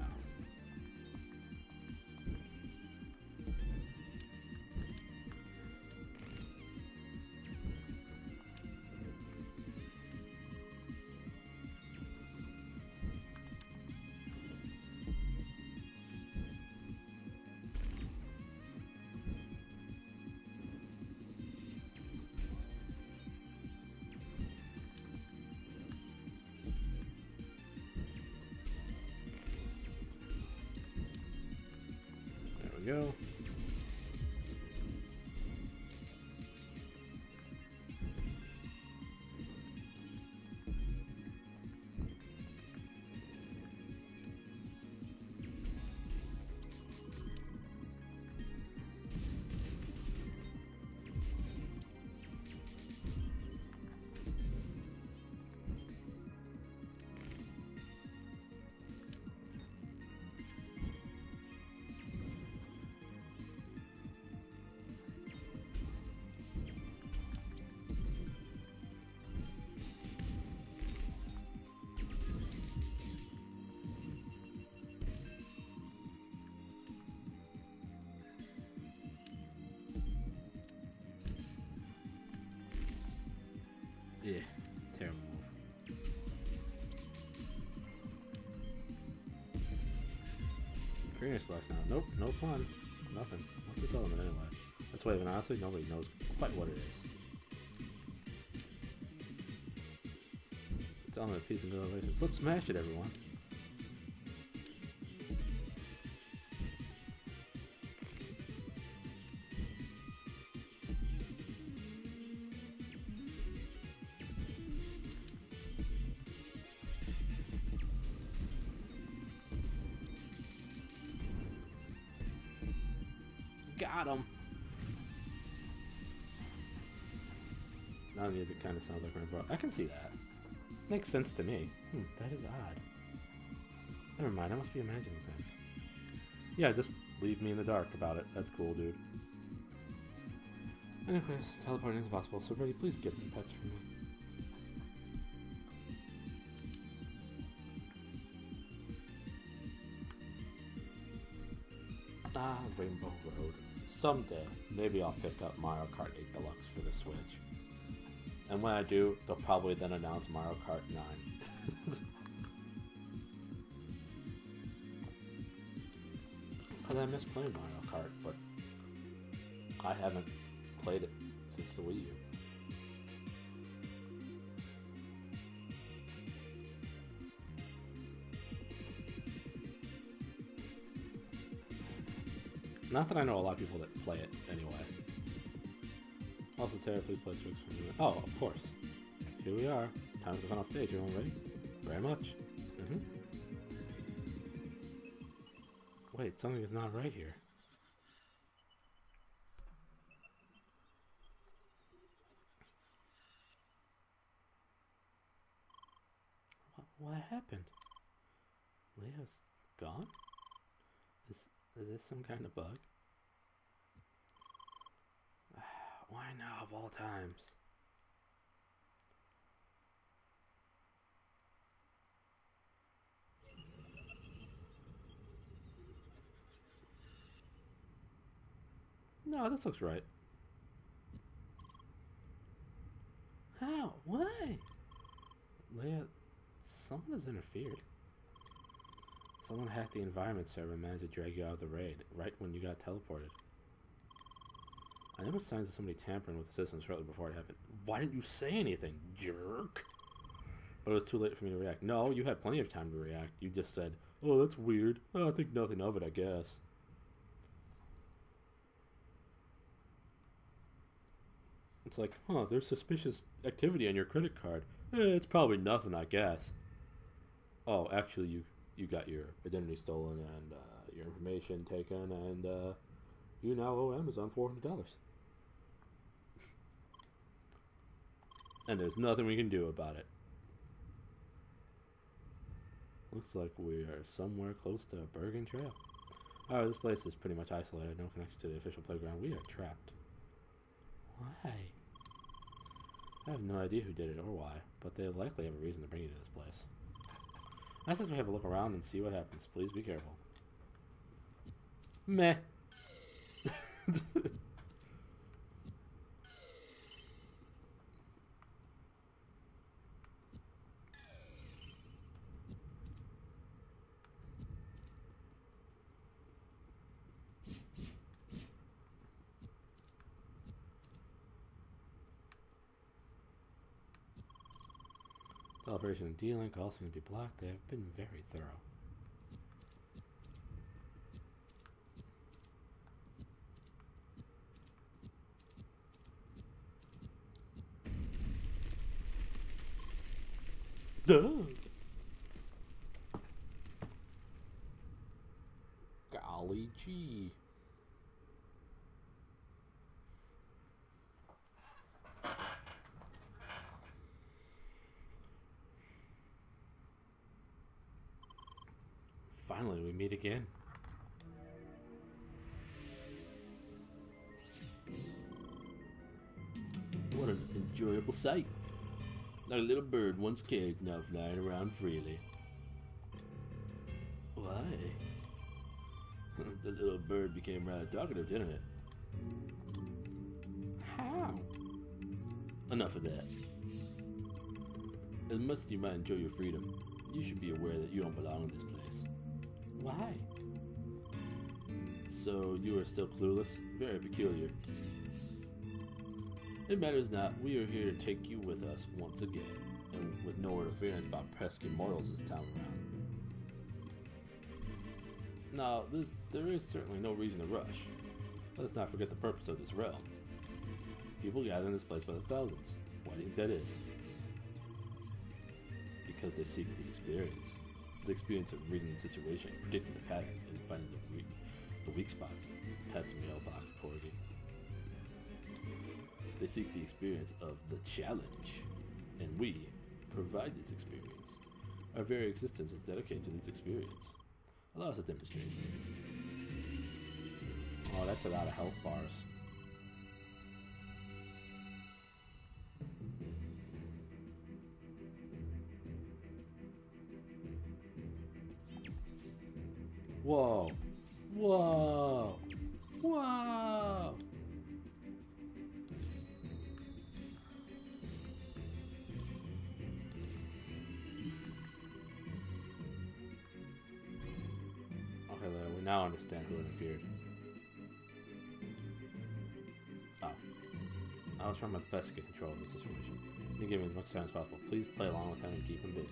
Go. Yeah, terrible move. Green splash now. Nope, no fun. Nothing. What's this element anyway? That's waving. Honestly, nobody knows quite what it is. It's element of peace and good relations. Let's smash it, everyone. Got him. Now the music kind of sounds like Rainbow. I can see that. Makes sense to me. That is odd. Never mind, I must be imagining things. Yeah, just leave me in the dark about it. That's cool, dude. Anyways, teleporting is possible, so Brady, please get this patch for me. Ah, Rainbow Road. Someday, maybe I'll pick up Mario Kart 8 Deluxe for the Switch. And when I do, they'll probably then announce Mario Kart 9. Because I miss playing Mario Kart, but I haven't played it since the Wii U. Not that I know a lot of people that play it anyway. Also, Tara, please play Switch for me. Oh, of course. Here we are. Time for the final stage. Everyone ready? Very much. Wait, something is not right here. What happened? Leah's gone? Is this some kind of bug? Why now of all times? No, this looks right. How? Why? Leah, someone has interfered. Someone hacked the environment server and managed to drag you out of the raid, right when you got teleported. I noticed signs of somebody tampering with the system shortly before it happened. Why didn't you say anything, jerk? But it was too late for me to react. No, you had plenty of time to react. You just said, oh, that's weird. Oh, I think nothing of it, I guess. It's like, huh, there's suspicious activity on your credit card. It's probably nothing, I guess. Oh, actually, you got your identity stolen and your information taken, and you now owe Amazon $400. And there's nothing we can do about it. Looks like we are somewhere close to Bergen Trail. Oh, this place is pretty much isolated. No connection to the official playground. We are trapped. Why? I have no idea who did it or why, but they likely have a reason to bring you to this place. I suggest we have a look around and see what happens. Please be careful. Meh. The operation of D-Link all seem to be blocked. They have been very thorough. Duh. Golly gee. Finally, we meet again. What an enjoyable sight. Like a little bird once caged, now flying around freely. Why? The little bird became rather talkative, didn't it? How? Enough of that. As much as you might enjoy your freedom, you should be aware that you don't belong in this place. Why? So you are still clueless? Very peculiar. It matters not. We are here to take you with us once again, and with no interference by pesky mortals this time around. Now, there is certainly no reason to rush. Let's not forget the purpose of this realm. People gather in this place by the thousands. Why do you think that is? Because they seek the experience of reading the situation, predicting the patterns, and The weak spots. Pet's mailbox corgi. They seek the experience of the challenge, and we provide this experience. Our very existence is dedicated to this experience. Allow us a demonstration. Oh, that's a lot of health bars. Whoa. Whoa. Whoa. Okay, we now understand who interfered. Oh. I was trying my best to get control of the situation. You give me as much time as possible. Please play along with him and keep him busy.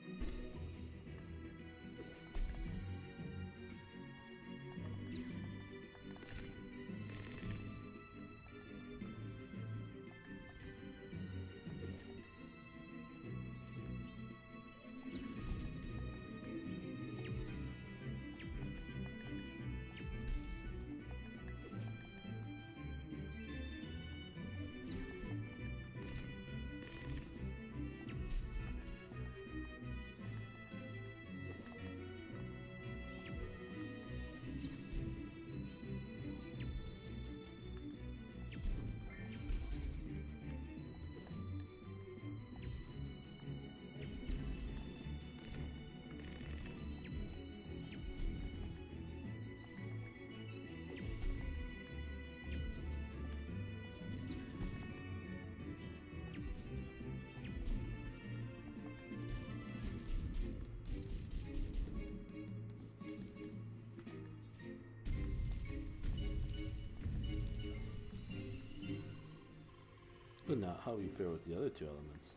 But not how you fare with the other two elements.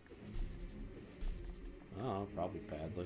Oh, probably badly.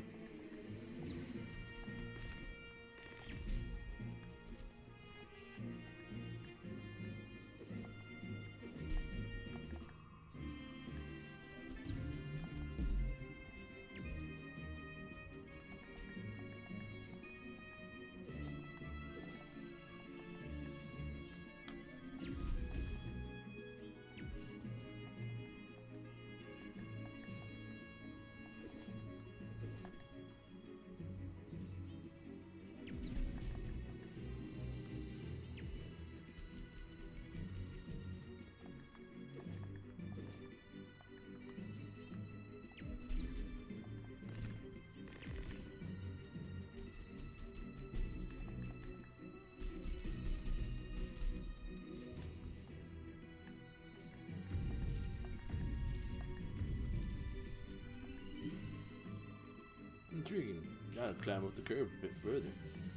Intriguing. Gotta climb up the curve a bit further.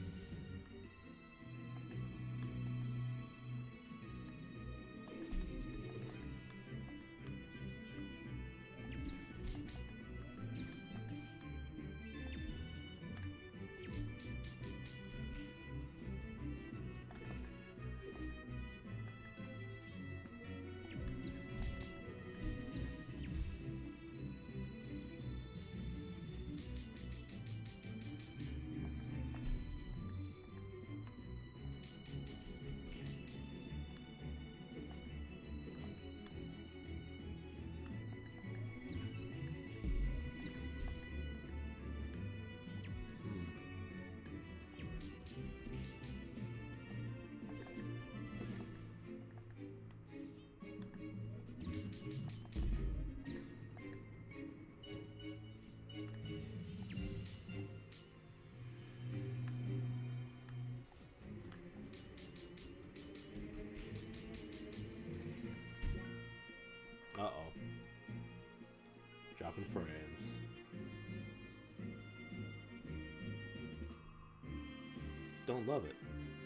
Uh-oh. Dropping frames. Don't love it.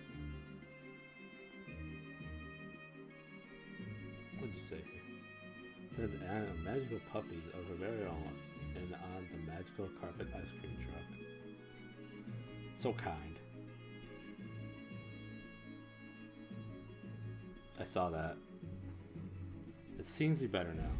What'd you say here? Says magical puppies of her very own and on the magical carpet ice cream truck. So kind. I saw that. It seems to be better now.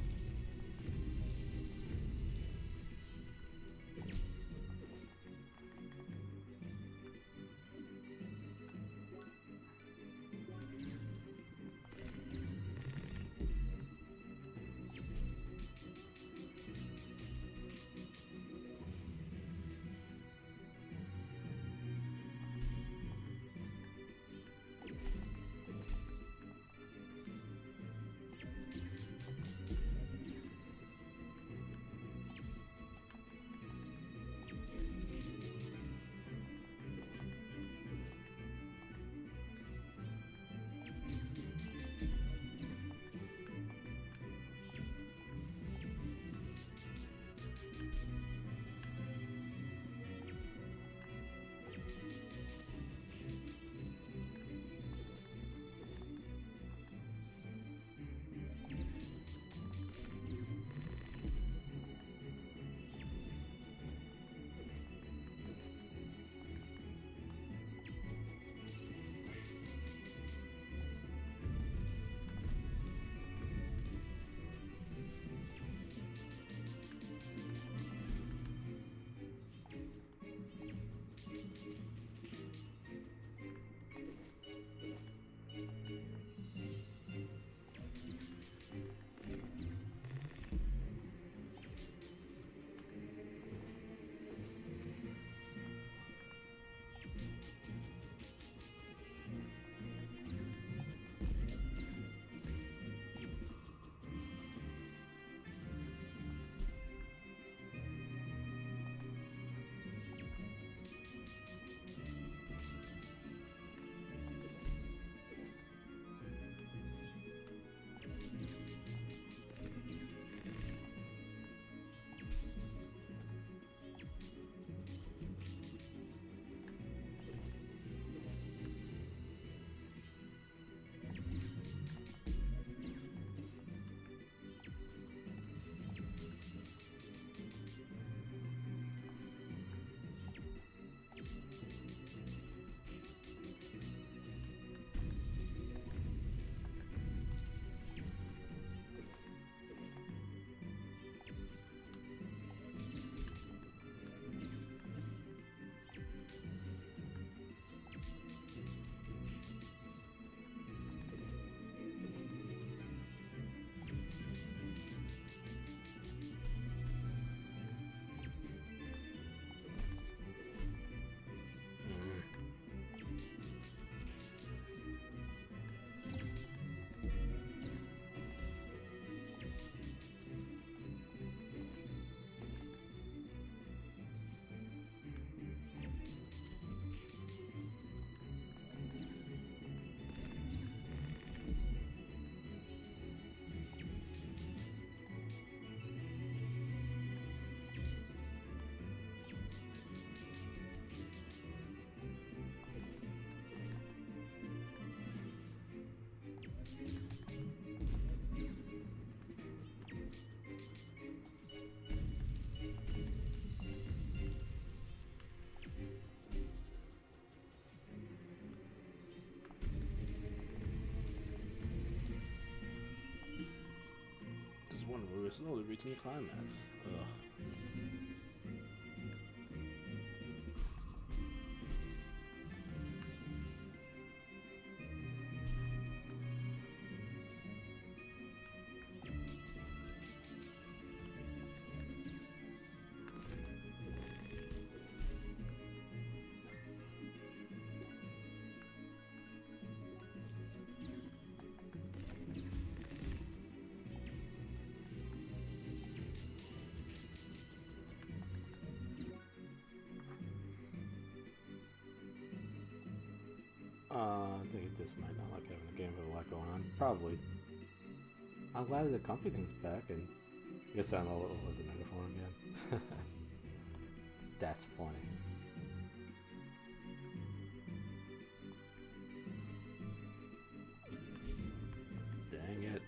One we were slowly reaching the climax. Ugh. I think it just might not like having the game with a lot going on. Probably. I'm glad the comfy thing's back, and I guess I know with the megaphone again. That's funny. Dang it.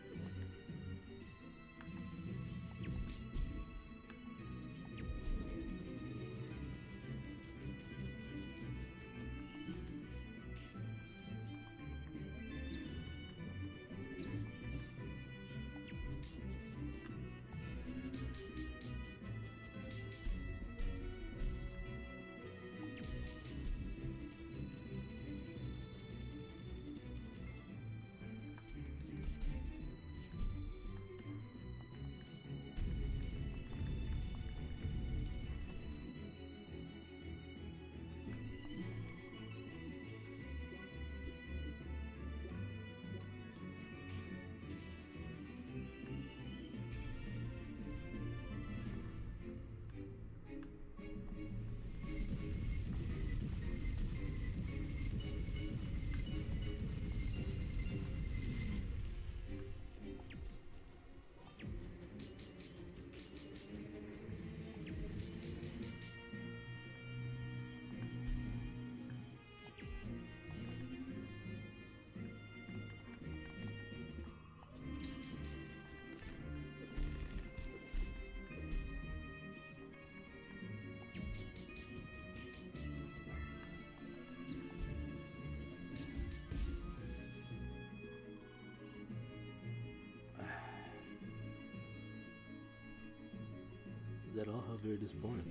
Is that all? How very disappointing.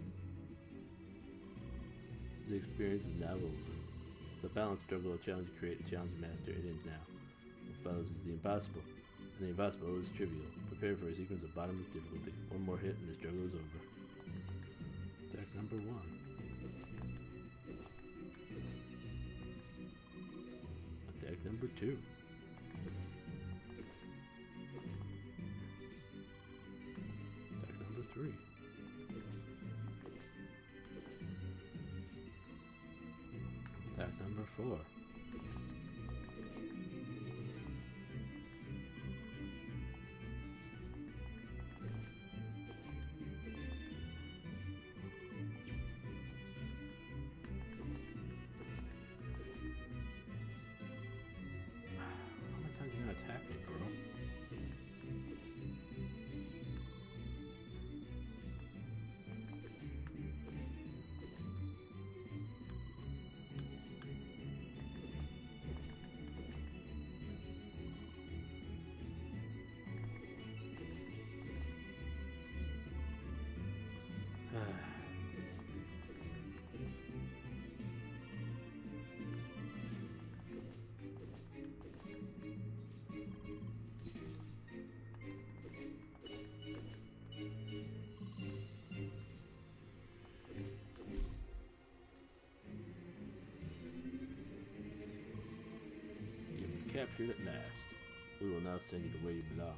The experience is now over. The balance struggle of challenge to create a challenge master, it ends now. What follows is the impossible, and the impossible is trivial. Prepare for a sequence of bottomless difficulty. One more hit and the struggle is over. Attack number 1. Attack number 2. Attack number 3. Attack number 4. How many times are you gonna attack me, bro? Captured at last. We will now send you to where you belong.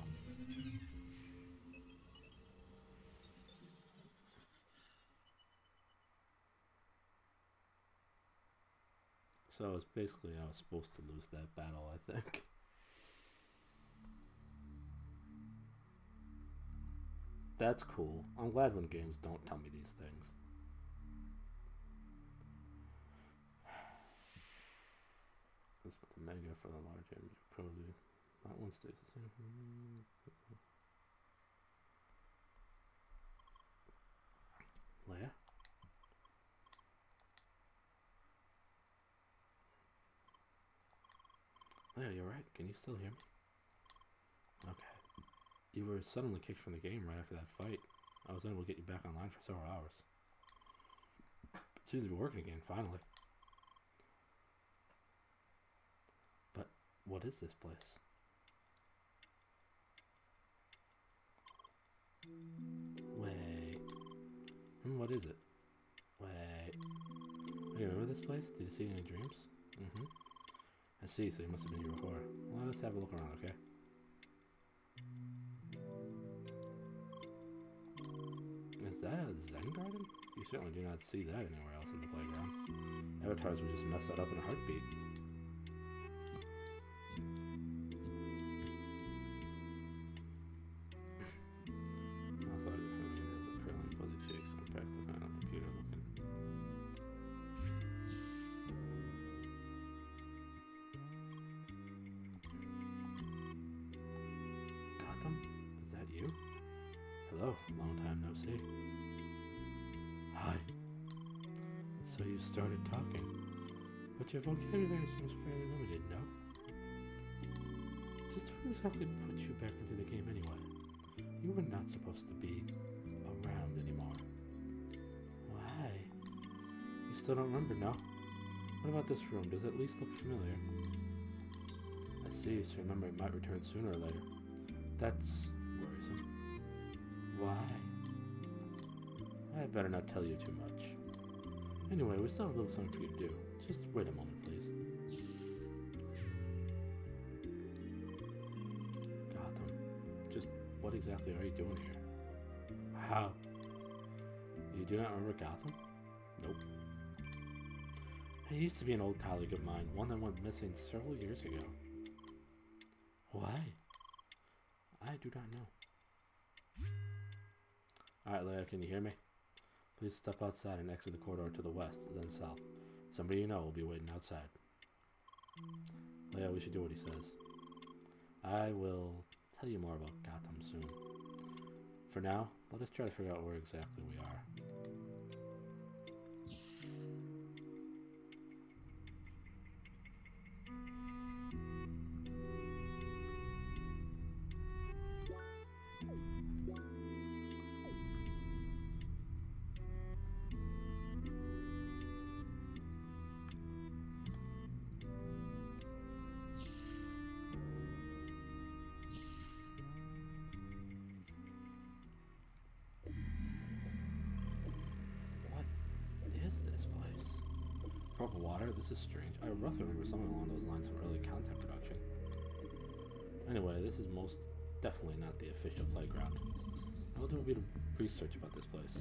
So it's basically I was supposed to lose that battle, I think. That's cool. I'm glad when games don't tell me these things. Let's put the mega for the large image of Crosscode. That one stays the same. Leia? Leia, you're right. Can you still hear me? Okay. You were suddenly kicked from the game right after that fight. I was unable to get you back online for several hours. It seems to be working again, finally. But what is this place? Wait. What is it? Wait. Hey, remember this place? Did you see it in your dreams? Mm-hmm. I see, so you must have been here before. Well, let's have a look around, okay? Is that a Zen garden? You certainly do not see that anywhere else in the playground. Avatars would just mess that up in a heartbeat. Hello, long time no see. Hi. So you started talking, but your vocabulary seems fairly limited, no? Just what exactly put you back into the game anyway? You were not supposed to be around anymore. Why? You still don't remember, no? What about this room? Does it at least look familiar? I see, so remember it might return sooner or later. That's worrisome. Why? I better not tell you too much. Anyway, we still have a little something for you to do. Just wait a moment, please. Gotham. Just what exactly are you doing here? How? You do not remember Gotham? Nope. He used to be an old colleague of mine, one that went missing several years ago. Why? I do not know. Alright, Leia, can you hear me? Please step outside and exit the corridor to the west, then south. Somebody you know will be waiting outside. Leia, we should do what he says. I will tell you more about Gotham soon. For now, let us try to figure out where exactly we are. Purple water? This is strange. I roughly remember something along those lines from early content production. Anyway, this is most definitely not the official playground. I'll do a bit of research about this place.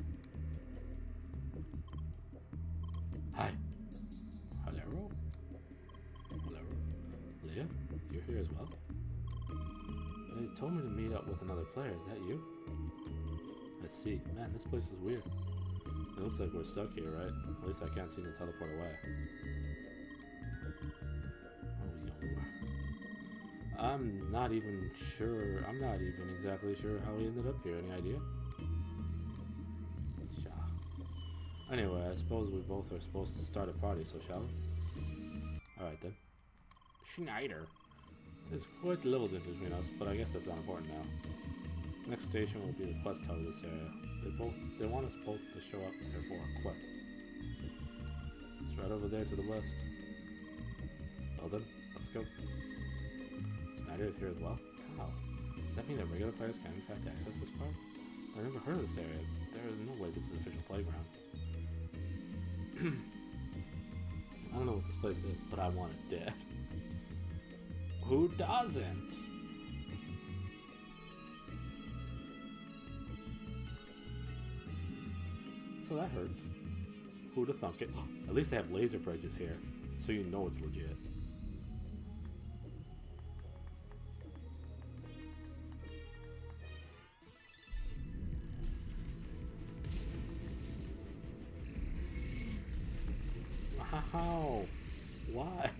Hi. Hello? Hello? Leah? You're here as well? They told me to meet up with another player. Is that you? I see. Man, this place is weird. It looks like we're stuck here, right? At least I can't seem to teleport away. Oh, young. I'm not even exactly sure how we ended up here. Any idea? Anyway, I suppose we both are supposed to start a party, so shall we? Alright then. Schneider. There's quite a little difference between us, but I guess that's not important now. Next station will be the quest hub of this area. They want us both to show up here for a quest. It's right over there to the west. Well then, let's go. Snyder is here as well? How? Does that mean that regular players can in fact access this part? I've never heard of this area. There is no way this is an official playground. I don't know what this place is, but I want it dead. Who doesn't? So that hurts. Who'da thunk it? At least they have laser bridges here, so you know it's legit. How? Why?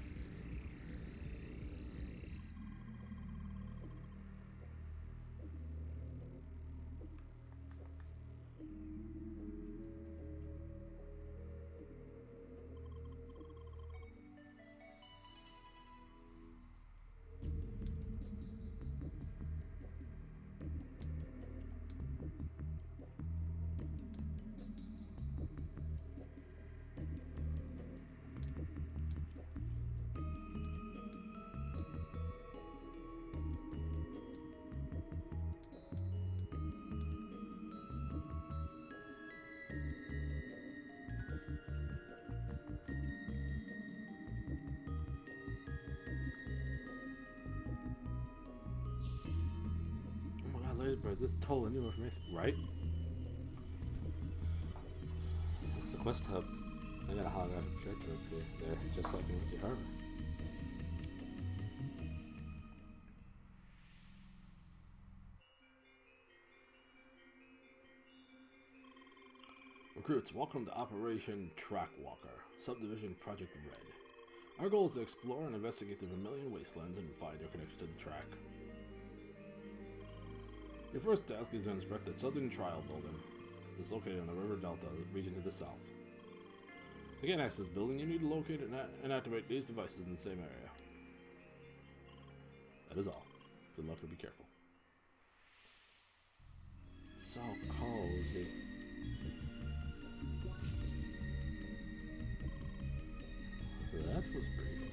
for this total new information, right? That's the quest hub. I got a holographic projector up here. There, just like in Empty Harbor. Recruits, welcome to Operation Trackwalker, Subdivision Project Red. Our goal is to explore and investigate the Vermilion Wastelands and find their connection to the track. Your first task is to inspect the Southern Trial Building. It's located in the River Delta region to the south. To gain access to this building, you need to locate and activate these devices in the same area. That is all. Good luck and be careful. So cozy. That was brief.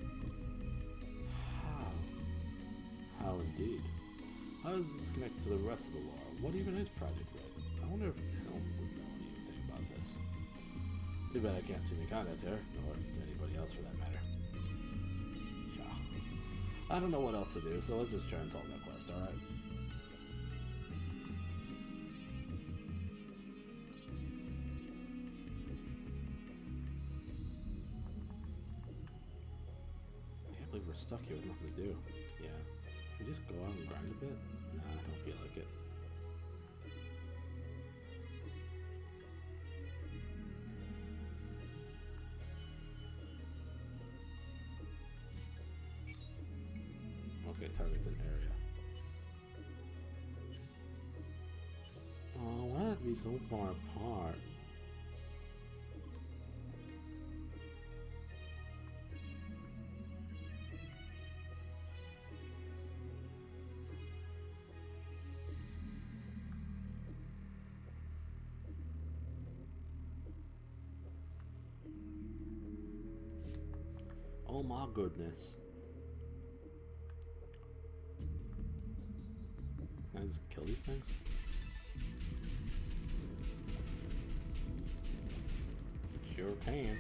How indeed. How does this connect to the rest of the lore? What even is Project Red? I wonder if Helm would know anything about this. Too bad I can't see any contact here, nor anybody else for that matter. Yeah. I don't know what else to do, so let's just try and solve that quest, alright? We're stuck here with nothing to do. Yeah. Should we just go out and grind a bit? Nah, I don't feel like it. Okay, target's an area. Oh, why does it be so far apart? Oh my goodness. Can I just kill these things? Sure can.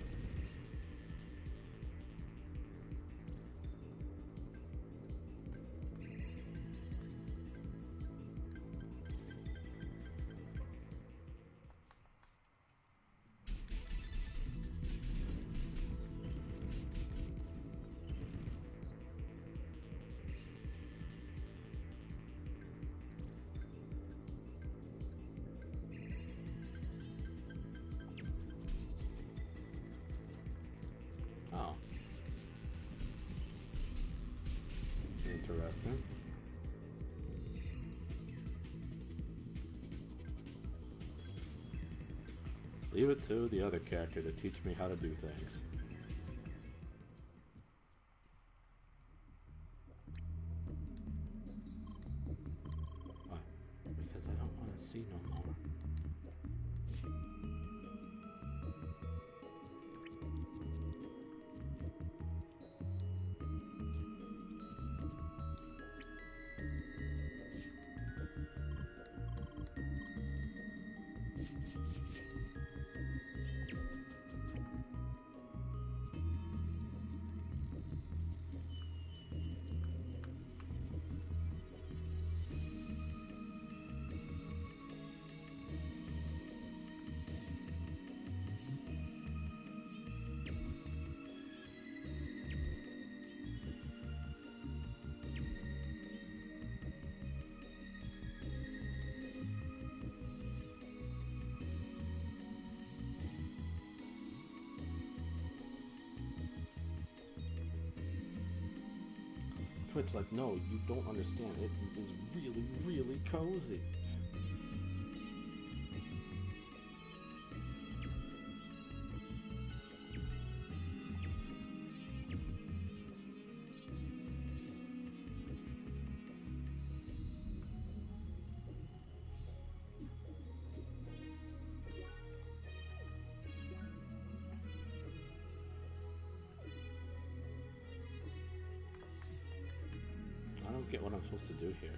Oh. Interesting. Leave it to the other character to teach me how to do things. Why? Because I don't want to see no more. Twitch like, no, you don't understand. It is really, really cozy. I don't get what I'm supposed to do here.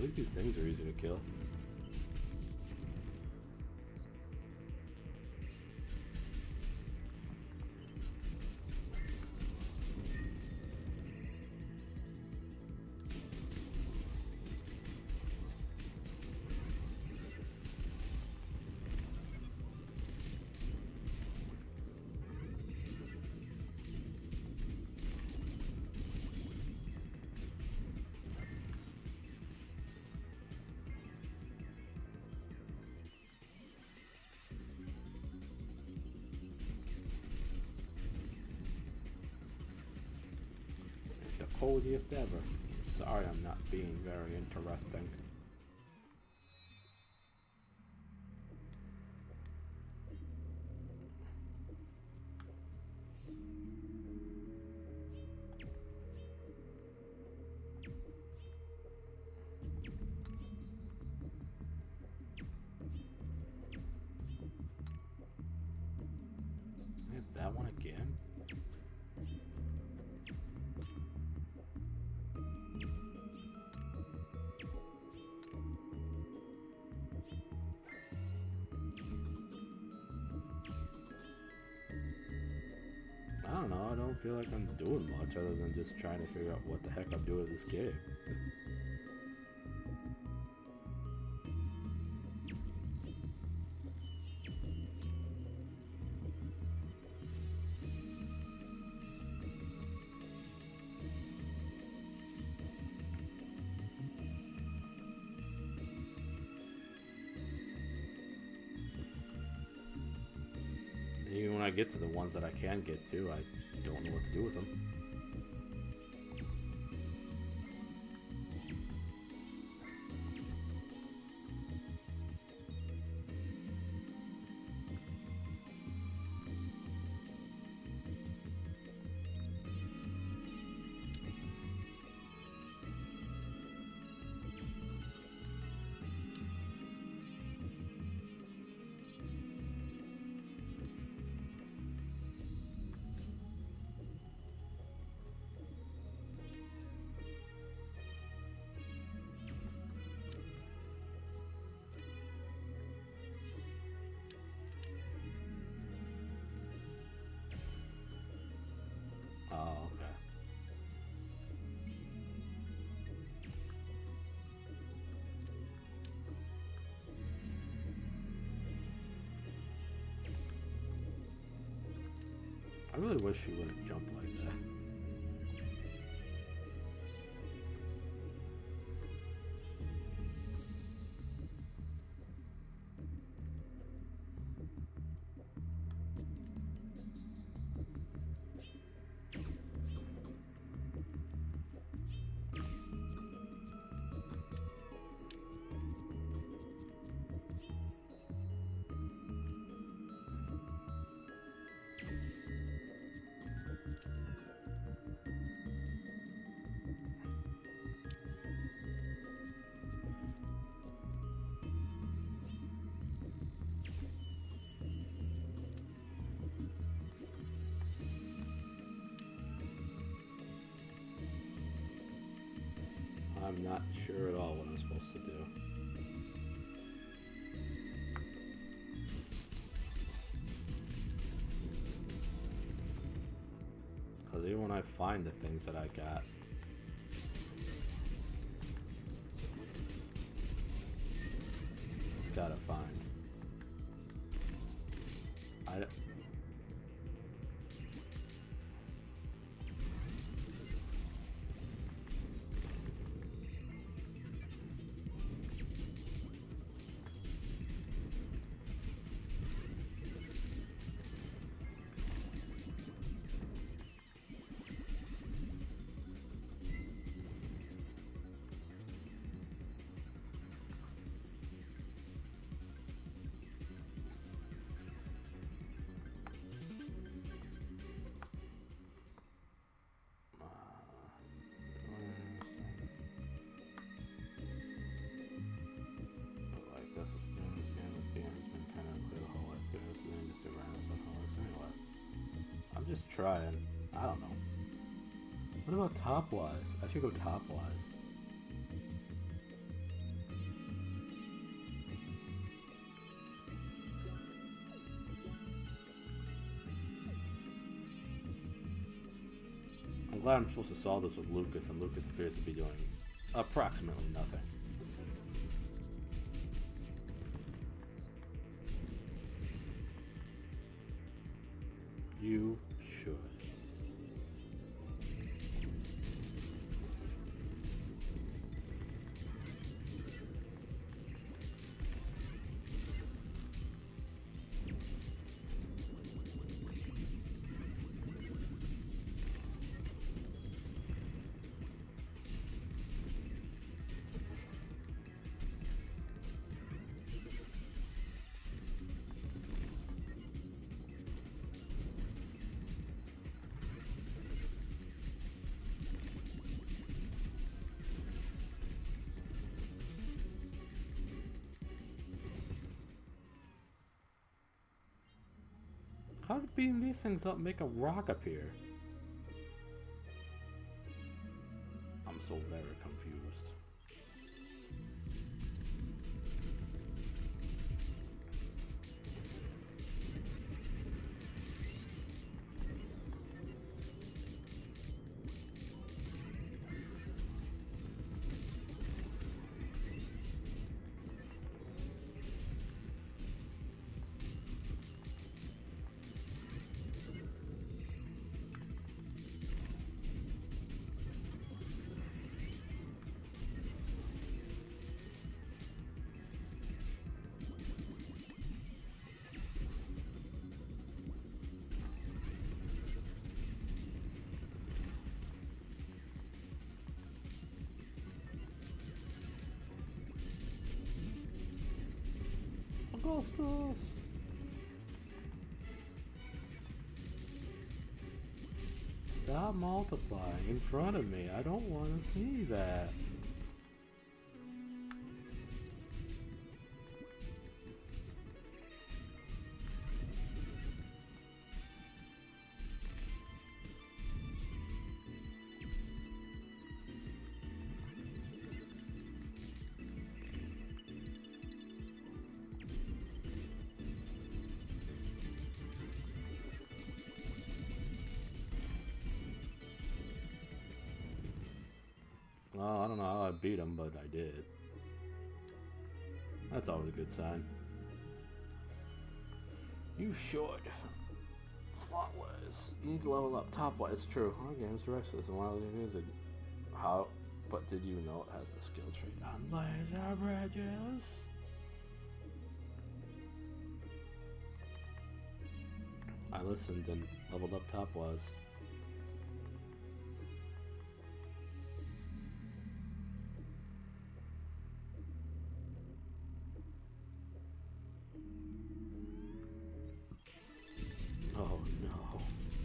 think these things are easy to kill. Coziest ever. Sorry I'm not being very interesting. That one again? I don't know, I don't feel like I'm doing much other than just trying to figure out what the heck I'm doing with this game. Even when I get to the ones that I can get to, I don't know what to do with them. I really wish she wouldn't jump like that. I'm not sure at all what I'm supposed to do. Because even when I find the things that I got, gotta find. Just trying. I don't know. What about top-wise? I should go top-wise. I'm glad I'm supposed to solve this with Lucas, and Lucas appears to be doing approximately nothing. You should. How did beating these things up make a rock appear? I'm so very confused. Augustus! Stop multiplying in front of me. I don't want to see that. Well, I don't know how I beat him, but I did. That's always a good sign. You should. Font-wise. You need to level up top-wise. True. Our game's directionless and wildly music. How? But did you know it has a skill tree on laser bridges? I listened and leveled up top-wise. Oh no.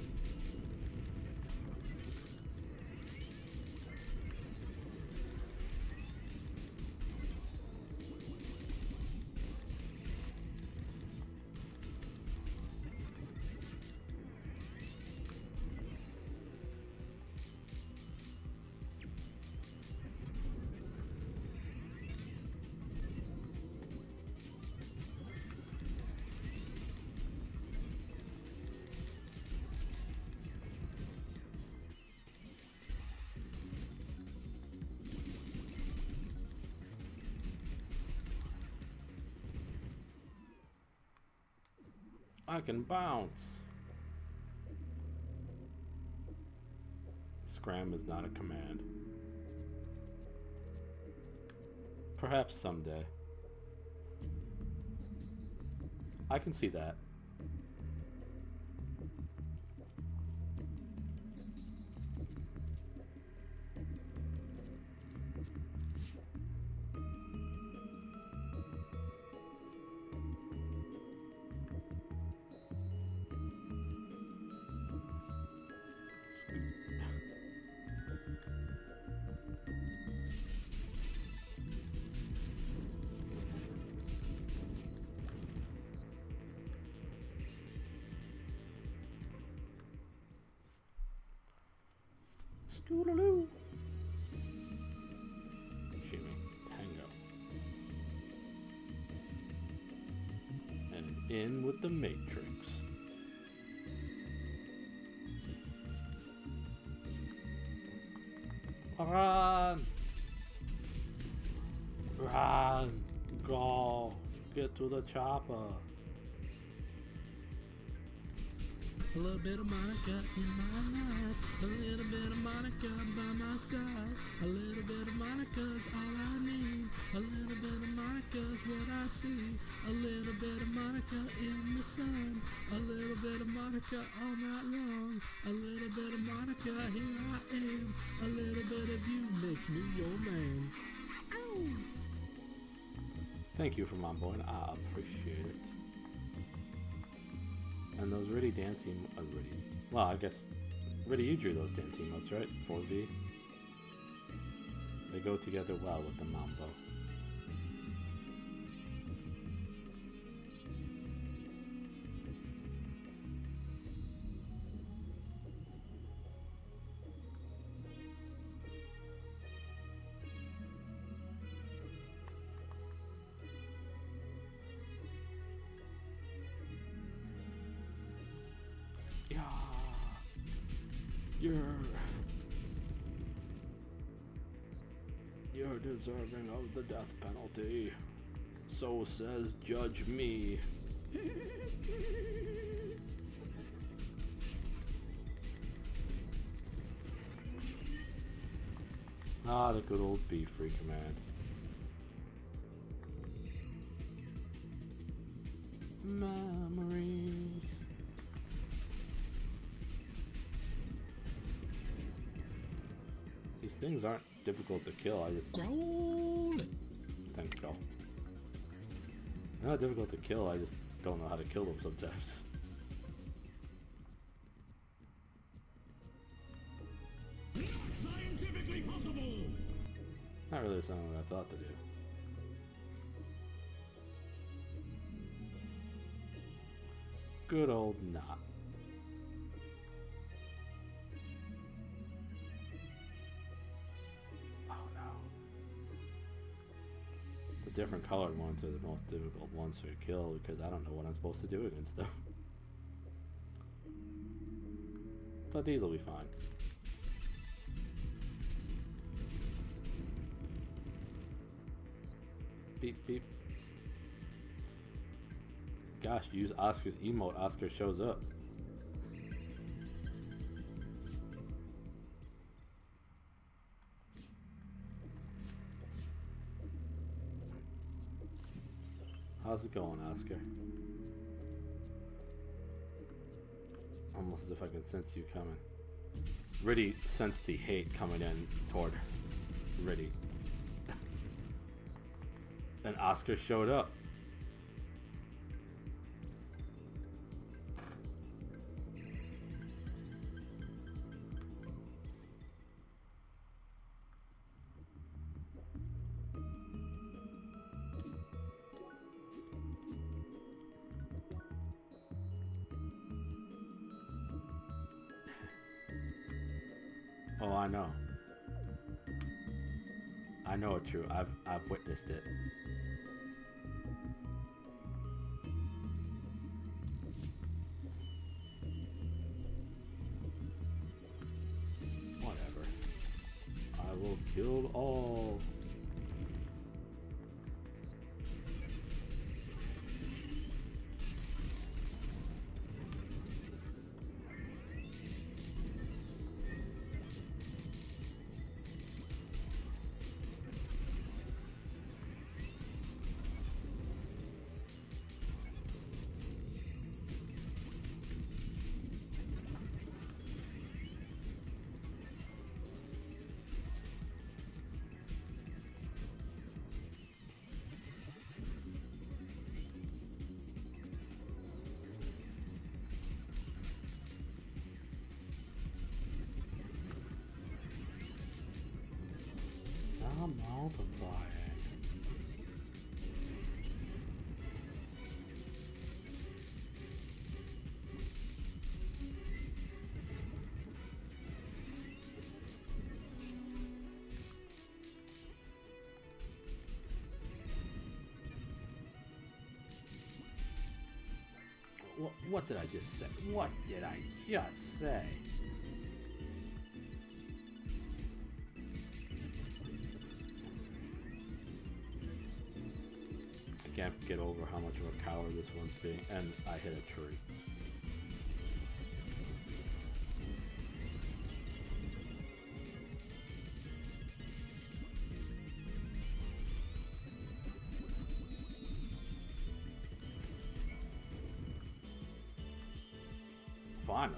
I can bounce. Scram is not a command. Perhaps someday. I can see that. Scootaloo. Shimmy, tango. And in with the Matrix. Go. Get to the chopper. A little bit of Monica in my life, a little bit of Monica by my side, a little bit of Monica's all I need, a little bit of Monica's what I see, a little bit of Monica in the sun, a little bit of Monica all night long, a little bit of Monica, here I am, a little bit of you makes me your man. Ow! Thank you for my boy, I appreciate it. And those Riddy dancing, well, I guess, Riddy, you drew those dancing notes, right? 4V. They go together well with the mambo. You're deserving of the death penalty. So says Judge Me. Ah, the good old B free command. Memories. These things aren't difficult to kill, I just... Thanks, Joe. They're not difficult to kill, I just don't know how to kill them sometimes. Not scientifically possible! Not really something what I thought to do. Good old knot. Different colored ones are the most difficult ones to kill because I don't know what I'm supposed to do against them. But these will be fine. Beep beep. Gosh, use Oscar's emote. Oscar shows up. How's it going, Oscar? Almost as if I can sense you coming. Riddy sensed the hate coming in toward Riddy. And Oscar showed up. Oh, I know. I know it's true. I've witnessed it. Whatever. I will kill all. I'm multiplying. What did I just say? What did I just say? can't get over how much of a coward this one's being, and I hit a tree. Finally.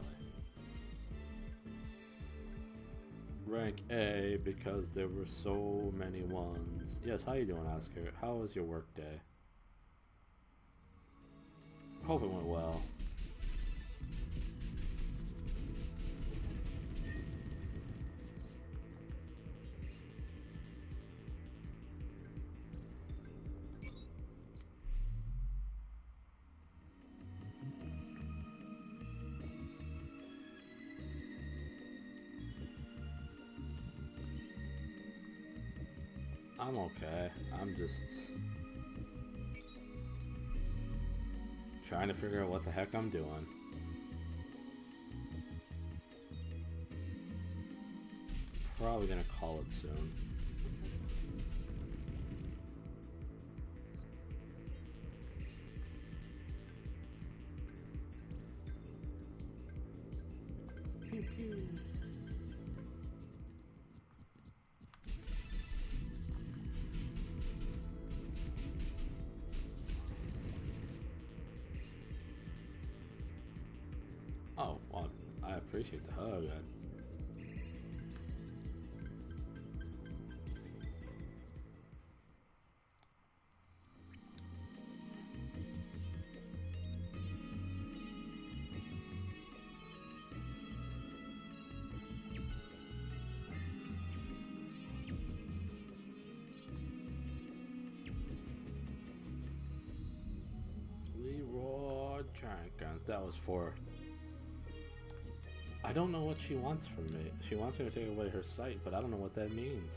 Rank A because there were so many ones. Yes, how you doing, Oscar? How was your work day? Hope it went well. I'm okay. I'm just trying to figure out what the heck I'm doing. Probably gonna call it soon. Pew pew. Oh, well, I appreciate the hug. Leroy Jenkins. That was for... I don't know what she wants from me. She wants me to take away her sight, but I don't know what that means.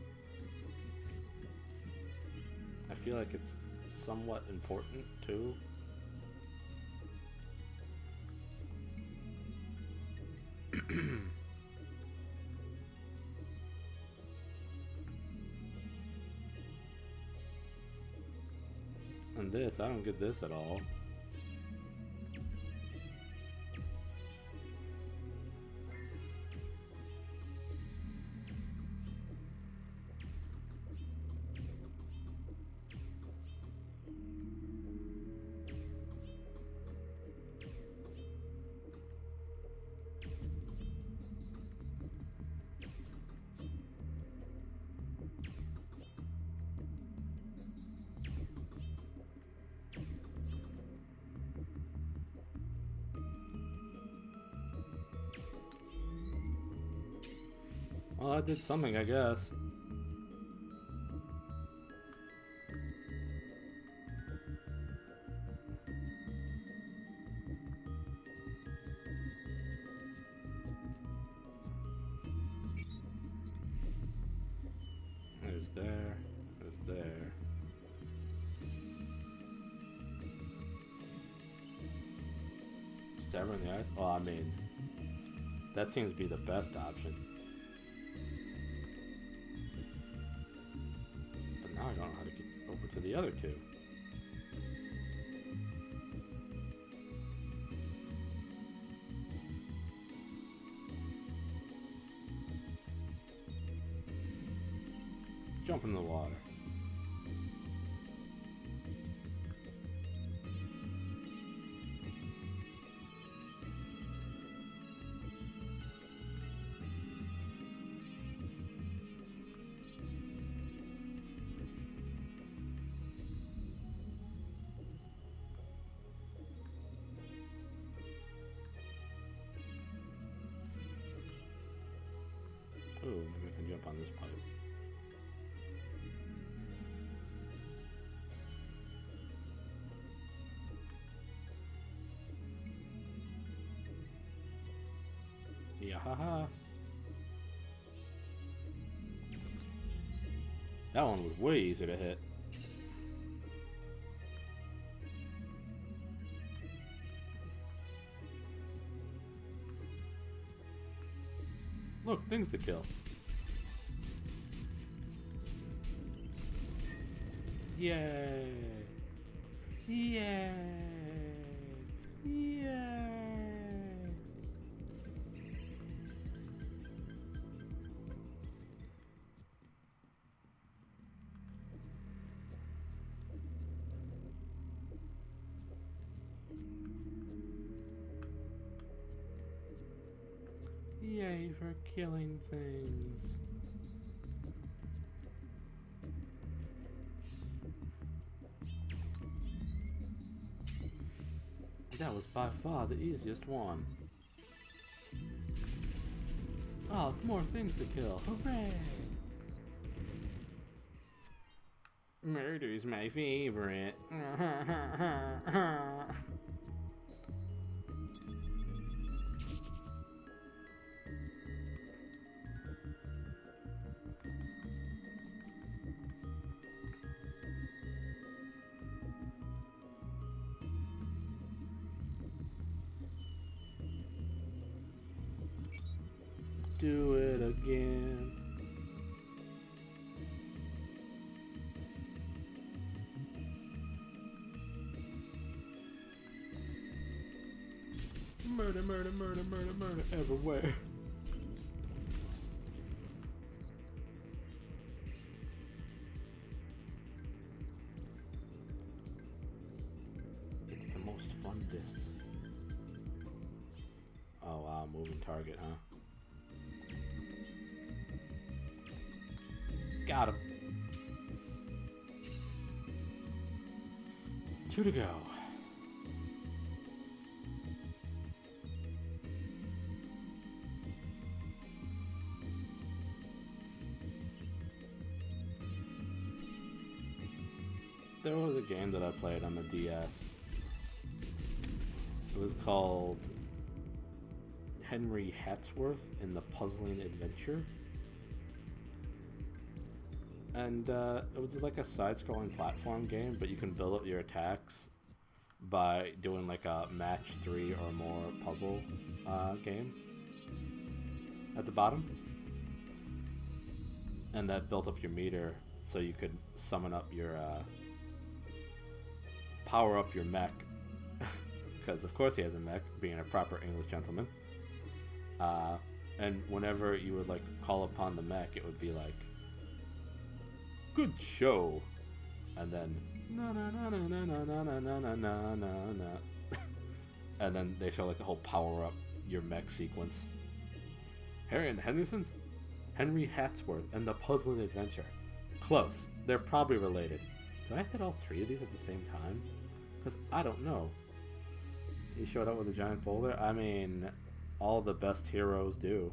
I feel like it's somewhat important, too. And this, I don't get this at all. Well, I did something, I guess. There's there. There's there. Stab her in the eyes? Well, I mean, that seems to be the best option. Now I don't know how to get over to the other two. Jump in the water. Ooh, maybe I can jump on this pipe. Yeah, haha. That one was way easier to hit. Look, things to kill. Yay! Yay! Yay! Yay for killing things. That was by far the easiest one. Oh, more things to kill. Hooray! Murder's my favorite. Do it again. Murder, murder, murder, murder, murder everywhere. It's the most fun distance. Oh wow, moving target, huh? Got him. 2 to go. There was a game that I played on the DS. It was called Henry Hatsworth in the Puzzling Adventure. And it was like a side-scrolling platform game, but you can build up your attacks by doing like a match 3 or more puzzle game at the bottom. And that built up your meter so you could summon up your power up your mech, because of course he has a mech, being a proper English gentleman. And whenever you would like call upon the mech, it would be like, good show, and then na na na na na na na na na na na na, and then they show like the whole power up your mech sequence. Harry and the Hendersons, Henry Hatsworth and the Puzzling Adventure. Close. They're probably related. Do I hit all 3 of these at the same time? Because I don't know. He showed up with a giant boulder. I mean, all the best heroes do.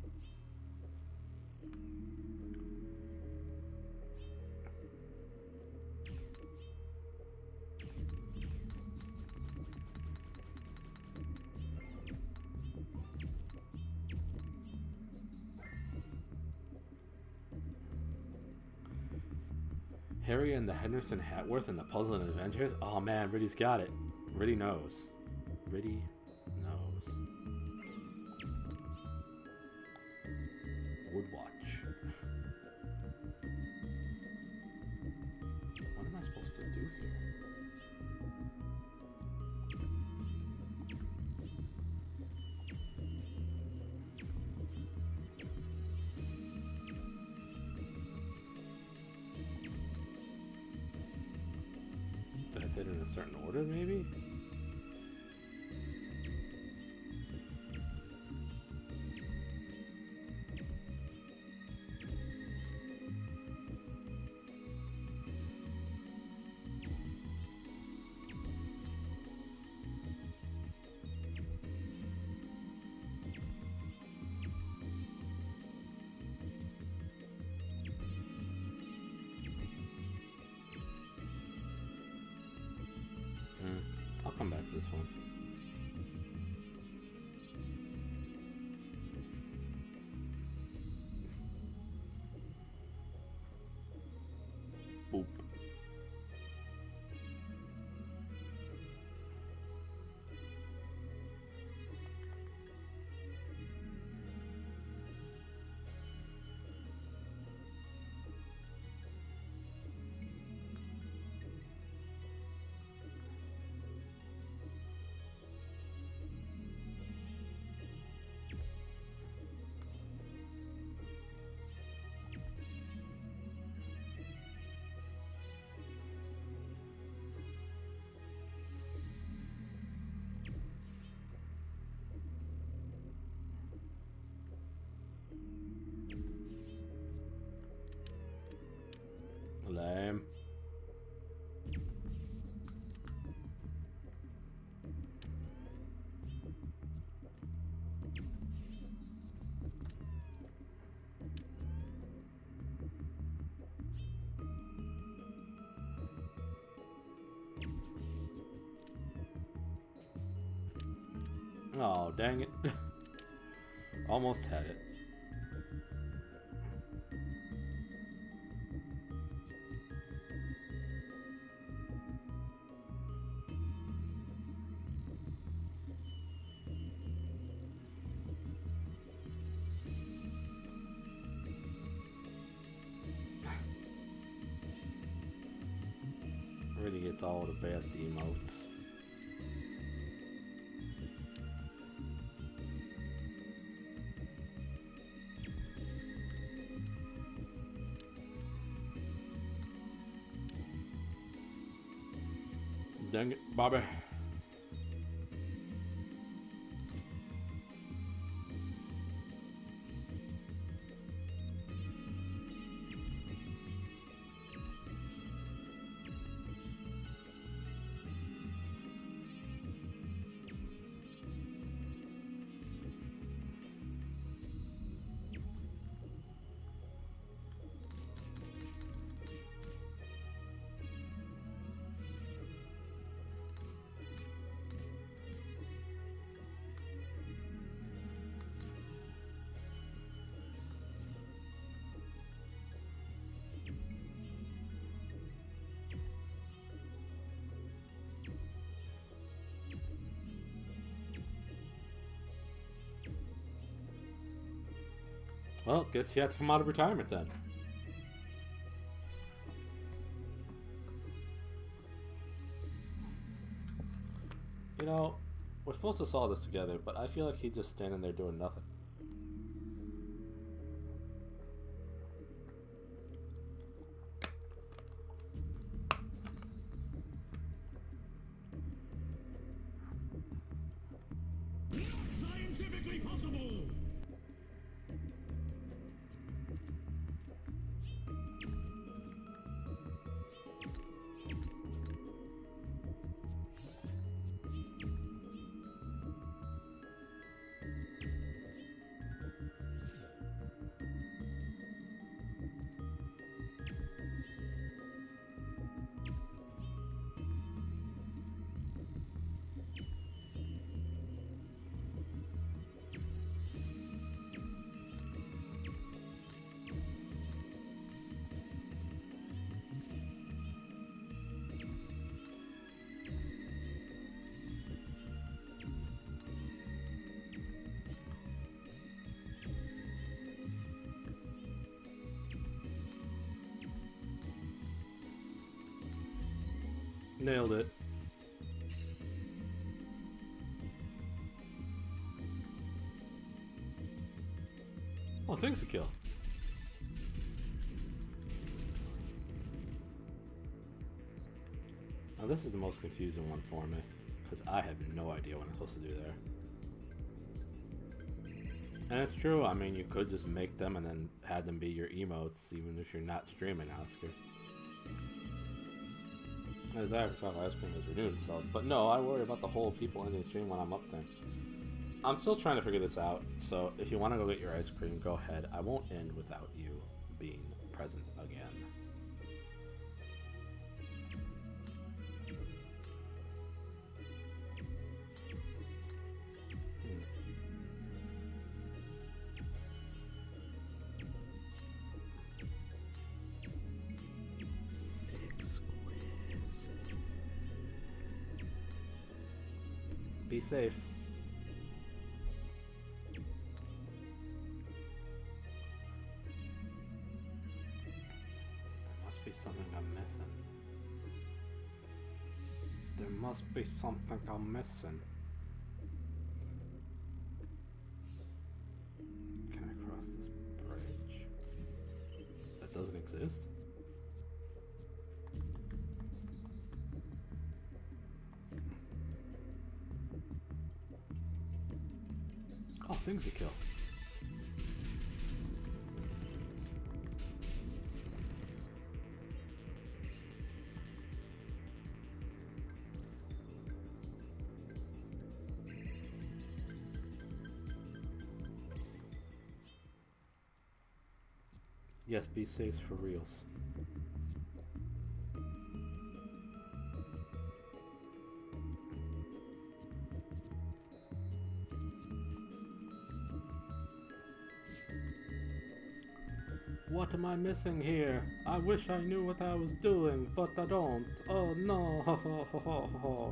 Harry and the Henderson Hatworth and the Puzzling Adventures? Oh man, Riddy's got it. Riddy knows. Riddy knows. Woodwatch. What am I supposed to do here? Did I hit in a certain order, maybe? Oh, dang it. Almost had it. Really gets all the best emotes. Dang it, Bobby. Well, guess you have to come out of retirement then. You know, we're supposed to solve this together, but I feel like he's just standing there doing nothing. Not scientifically possible! Nailed it. Oh, things to kill. Now this is the most confusing one for me, because I have no idea what I'm supposed to do there. And it's true, I mean, you could just make them and then have them be your emotes, even if you're not streaming, Oscar. As I thought ice cream has renewed itself, but no, I worry about the whole people ending the stream when I'm up there. I'm still trying to figure this out, so if you want to go get your ice cream, go ahead. I won't end without you being present again. Be safe. There must be something I'm missing. There must be something I'm missing. Can I cross this bridge? That doesn't exist? Oh, things to kill. Yes, be safe for reals. What am I missing here? I wish I knew what I was doing, but I don't. Oh no!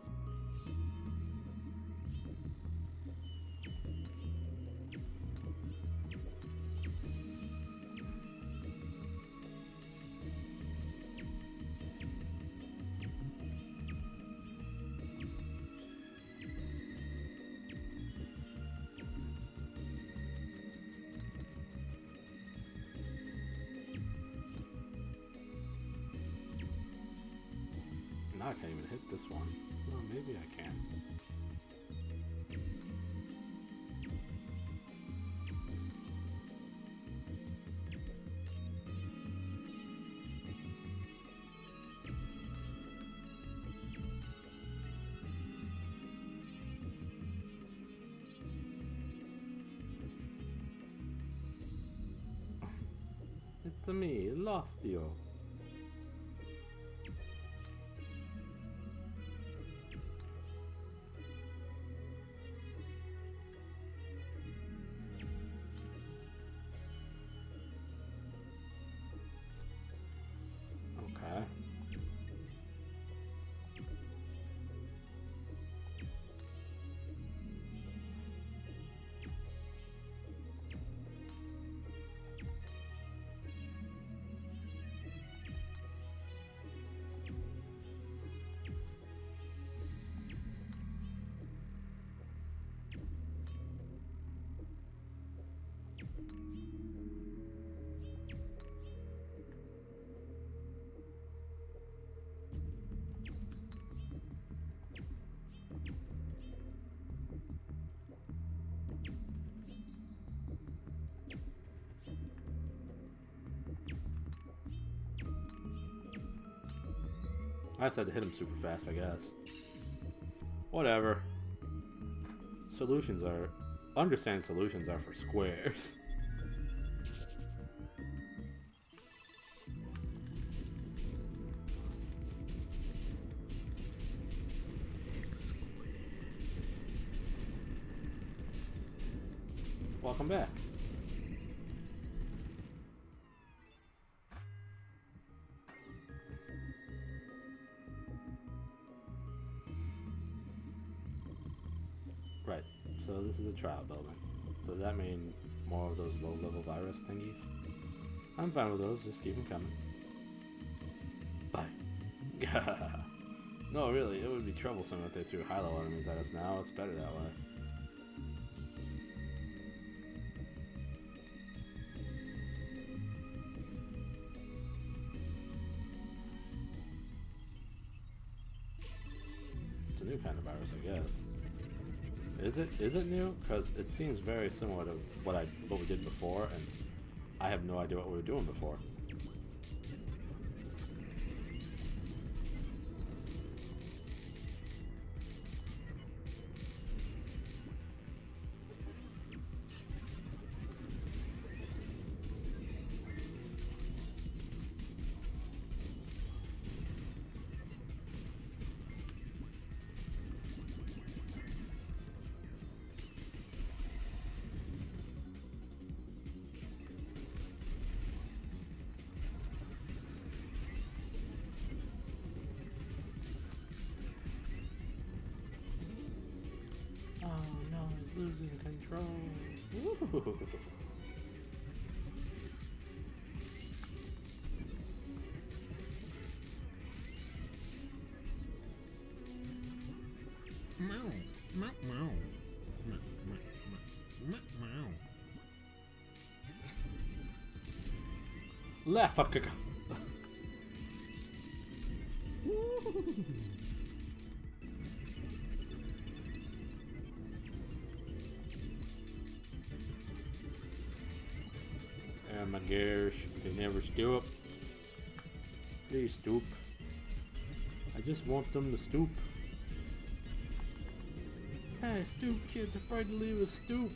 Now I can't even hit this one. Well, maybe I can. It's me, lost you. Okay. I just had to hit him super fast, I guess. Whatever. Solutions are... Understanding solutions are for squares. Welcome back. Right, so this is a trial building. So does that mean more of those low-level virus thingies? I'm fine with those, just keep them coming. Bye. No, really, it would be troublesome if they threw high-level enemies at us now. It's better that way. It's a new kind of virus, I guess. Is it new? Because it seems very similar to what we did before, and I have no idea what we were doing before. Losing control. Woo. Meow, meow, meow, meow, meow, meow. Laugh, fucker. Oh my gosh, they never stoop. Please stoop. I just want them to stoop. Hey, stoop kid's afraid to leave a stoop.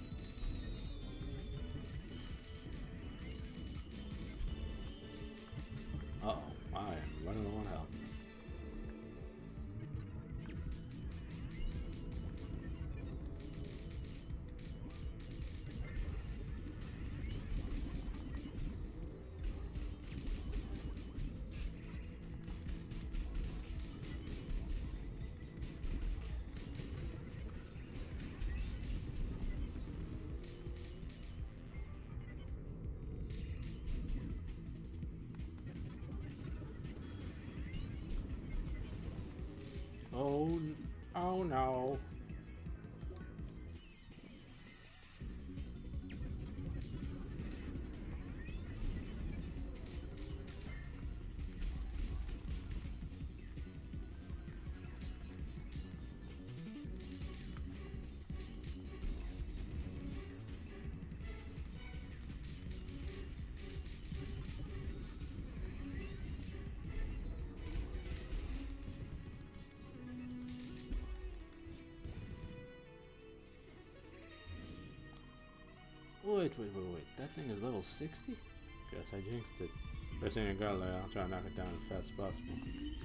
Uh-oh, I am running low on health. Oh no. Wait. That thing is level 60? Guess I jinxed it. First thing I got there, I'll try to knock it down as fast as possible.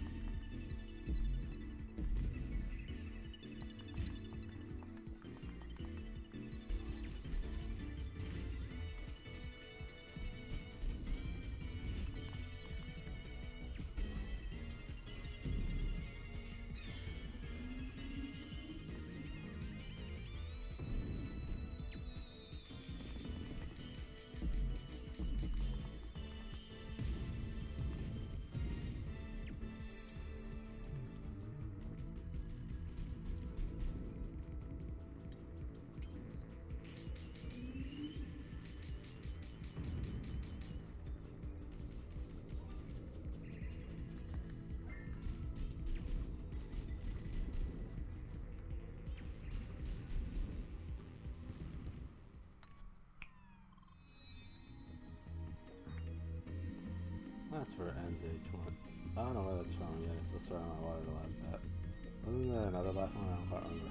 That's for NZ20. I don't know where that's from yet. It's still throwing my water to last that. Other than that, another last one, I don't quite remember.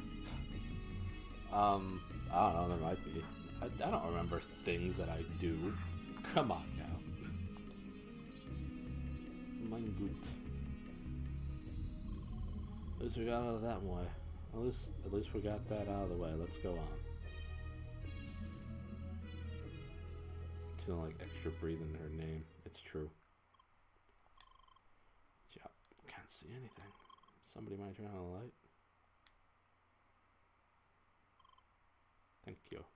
I don't know, there might be. I don't remember things that I do. Come on now. Mein Gut. At least we got out of that way. At least we got that out of the way. Let's go on. It's gonna like extra breathing in her name. It's true. Yep. Can't see anything. Somebody might turn on a light. Thank you.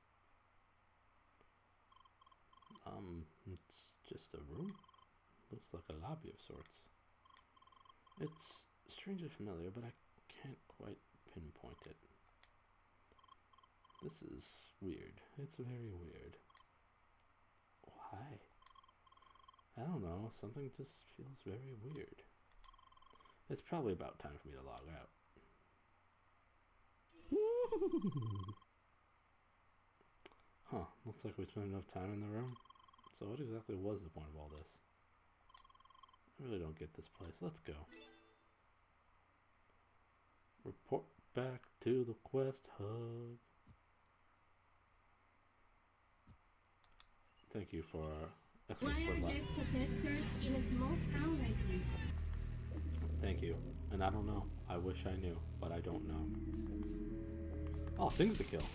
It's just a room. Looks like a lobby of sorts. It's strangely familiar, but I can't quite pinpoint it. This is weird. It's very weird. Why? I don't know. Something just feels very weird. It's probably about time for me to log out. Huh. Looks like we spent enough time in the room. So what exactly was the point of all this? I really don't get this place. Let's go. Report back to the quest hub. Why Thank you for are there protesters in a small town like this? Thank you. And I don't know. I wish I knew, but I don't know. Oh, things to kill.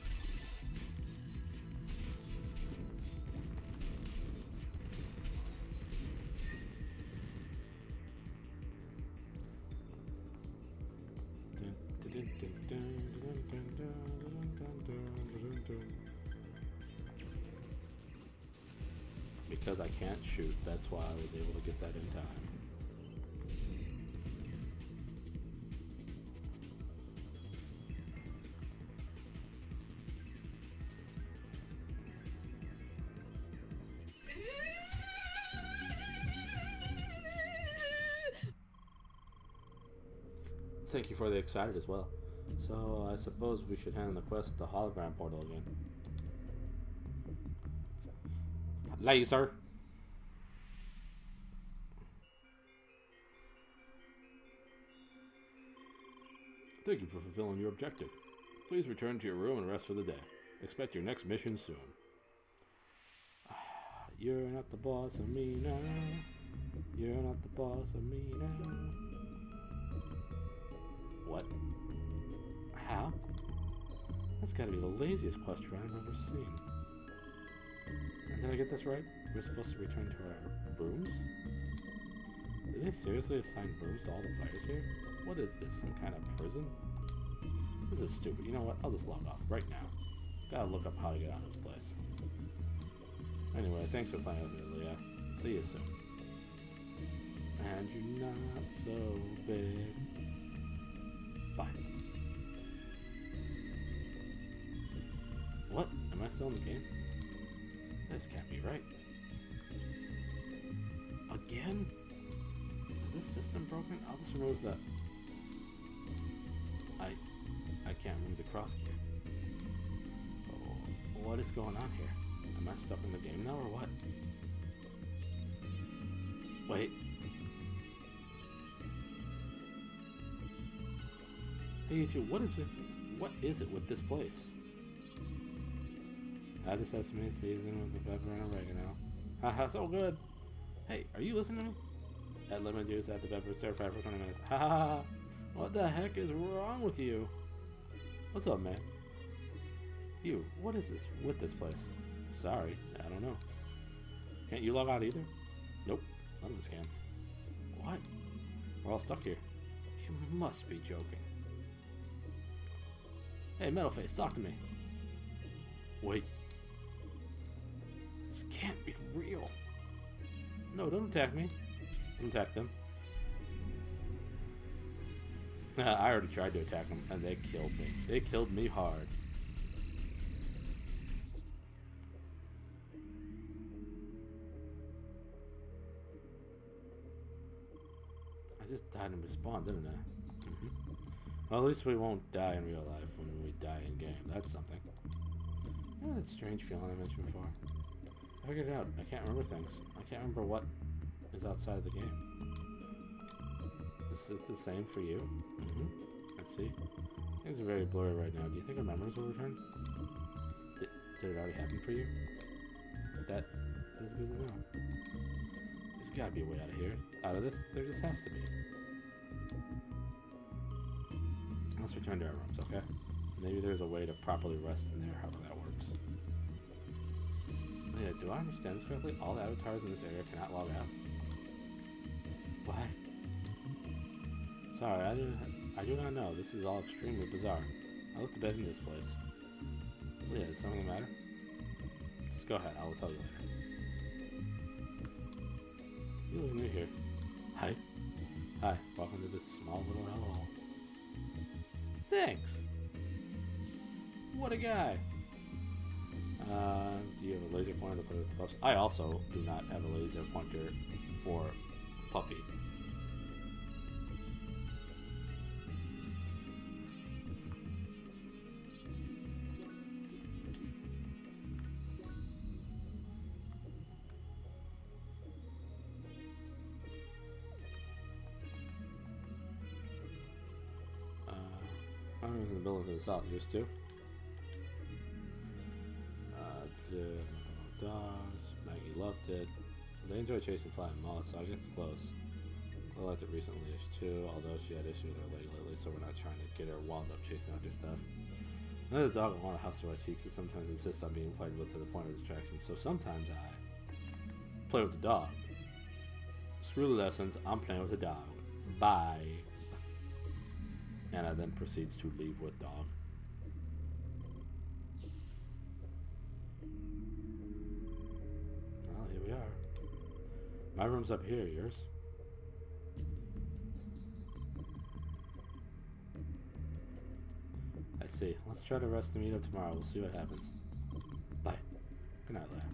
Because I can't shoot, that's why I was able to get that in time. Thank you for the excited as well. So I suppose we should hand the quest at the hologram portal again. Laser. Thank you for fulfilling your objective. Please return to your room and rest for the day. Expect your next mission soon. You're not the boss of me now. You're not the boss of me now. What? How? That's gotta be the laziest quest run I've ever seen. And did I get this right? We're supposed to return to our rooms? Did they seriously assign rooms to all the players here? What is this, some kind of prison? This is stupid. You know what? I'll just log off right now. Gotta look up how to get out of this place. Anyway, thanks for playing with me, Leah. See you soon. And you're not so big. still in the game? This can't be right. Again? Is this system broken? I'll just remove the... I can't remove the cross key. Oh, what is going on here? Am I stuck in the game now or what? Wait. Hey you two, what is it? What is it with this place? Add the sesame season with the pepper and oregano. Haha, so good! Hey, are you listening to me? Add lemon juice, add the pepper, stir fry for 20 minutes. Ha ha ha! What the heck is wrong with you? What's up, man? You, what is this with this place? Sorry, I don't know. Can't you log out either? Nope, none of us can. What? We're all stuck here. You must be joking. Hey, Metalface, talk to me. Wait. This can't be real. No, don't attack me. Don't attack them. I already tried to attack them, and they killed me. They killed me hard. I just died and respawned, didn't I? Well, at least we won't die in real life when we die in game. That's something. You know that strange feeling I mentioned before? I figured it out. I can't remember things. I can't remember what is outside of the game. Is it the same for you? Let's see. Things are very blurry right now. Do you think our memories will return? Did it already happen for you? That is good to know. There's gotta be a way out of here. Out of this? There just has to be. Let's return to our rooms, okay? Maybe there's a way to properly rest in there, however that works. Yeah, do I understand this correctly? All the avatars in this area cannot log out? Why? Sorry, I do not know. This is all extremely bizarre. I looked to bed in this place. Yeah, is something the matter? Just go ahead, I will tell you later. You look new here. Hi. Hi, welcome to this small little hellhole. Thanks! What a guy! Do you have a laser pointer to put with the pups? I also do not have a laser pointer for Puppy. I'm in the middle of this out, just two. The dogs, Maggie loved it. They enjoy chasing flying moths, so I guess it's close. I liked it recently too, although she had issues with her leg lately, so we're not trying to get her wound up chasing after stuff. Another dog will want a house to our cheeks and sometimes insists on being played with to the point of distraction, so sometimes I play with the dog. Screw the lessons, I'm playing with the dog. Bye. And I then proceeds to leave with dog. Well, here we are. My room's up here, yours? I see. Let's try to rest and meet up tomorrow. We'll see what happens. Bye. Good night, Leia.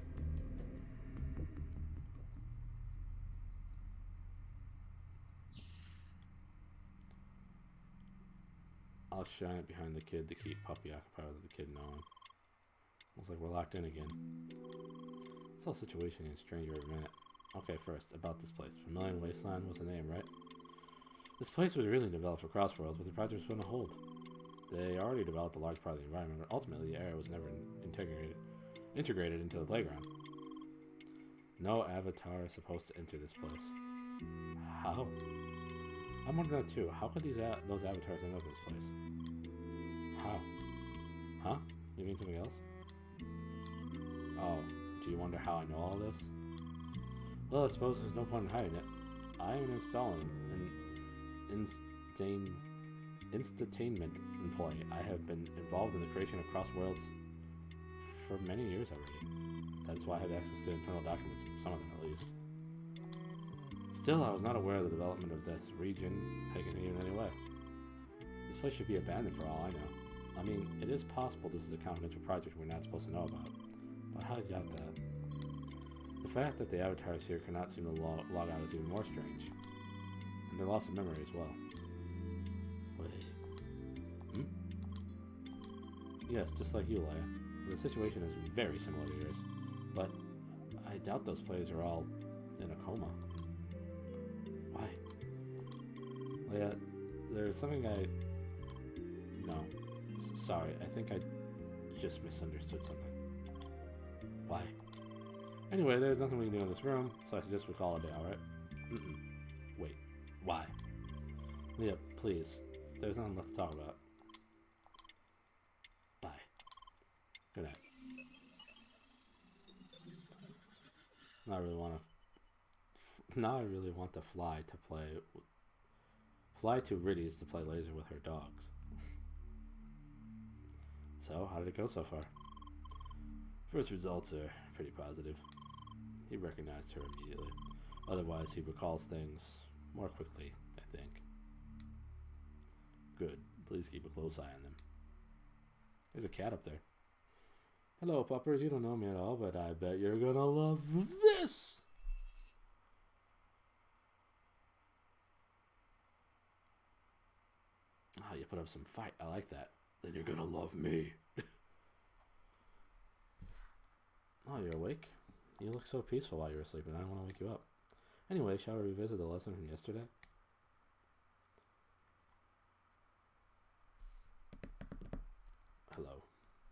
I'll shine it behind the kid to keep Puppy occupied with the kid knowing. Looks like we're locked in again. This whole situation is strange every minute. Okay, first, about this place. Vermilion Wasteland was the name, right? This place was originally developed for Crossworlds, but the project was put on hold. They already developed a large part of the environment, but ultimately the area was never integrated into the playground. No avatar is supposed to enter this place. How? I'm wondering that too. How could those avatars end up in this place? How? Huh? You mean something else? Oh, do you wonder how I know all this? Well, I suppose there's no point in hiding it. I am installing an instantainment employee. I have been involved in the creation of Crossworlds for many years already. That's why I have access to internal documents, some of them at least. Still, I was not aware of the development of this region taken in any way. This place should be abandoned for all I know. I mean, it is possible this is a confidential project we're not supposed to know about. But how did you get that? The fact that the avatars here cannot seem to log out is even more strange. And they lost of memory as well. Wait. Hmm? Yes, just like you, Leia. The situation is very similar to yours. But I doubt those players are all in a coma. Why? Leia, there's something No. Sorry, I think I just misunderstood something. Why? Anyway, there's nothing we can do in this room, so I suggest we call it a day, alright? Wait, why? Leah, please. There's nothing left to talk about. Bye. Good night. Now I really want to fly to Riddy's to play laser with her dogs. So, how did it go so far? First results are pretty positive. He recognized her immediately. Otherwise, he recalls things more quickly, I think. Good. Please keep a close eye on them. There's a cat up there. Hello, puppers. You don't know me at all, but I bet you're gonna love this! Ah, you put up some fight. I like that. Then you're gonna love me. Oh, you're awake? You look so peaceful while you were sleeping. I don't want to wake you up. Anyway, shall we revisit the lesson from yesterday? Hello.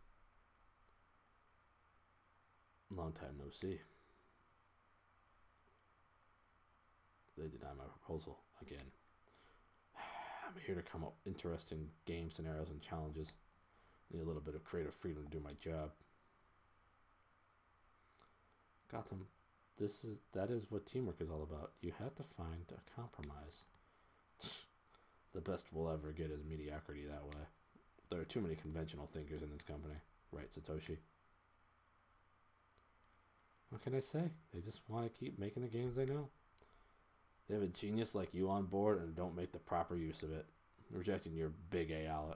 Long time no see. They denied my proposal again. I'm here to come up with interesting game scenarios and challenges. I need a little bit of creative freedom to do my job. Gotham, that is what teamwork is all about. You have to find a compromise. The best we'll ever get is mediocrity that way. There are too many conventional thinkers in this company. Right, Satoshi? What can I say? They just want to keep making the games they know. They have a genius like you on board and don't make the proper use of it. Rejecting your big AI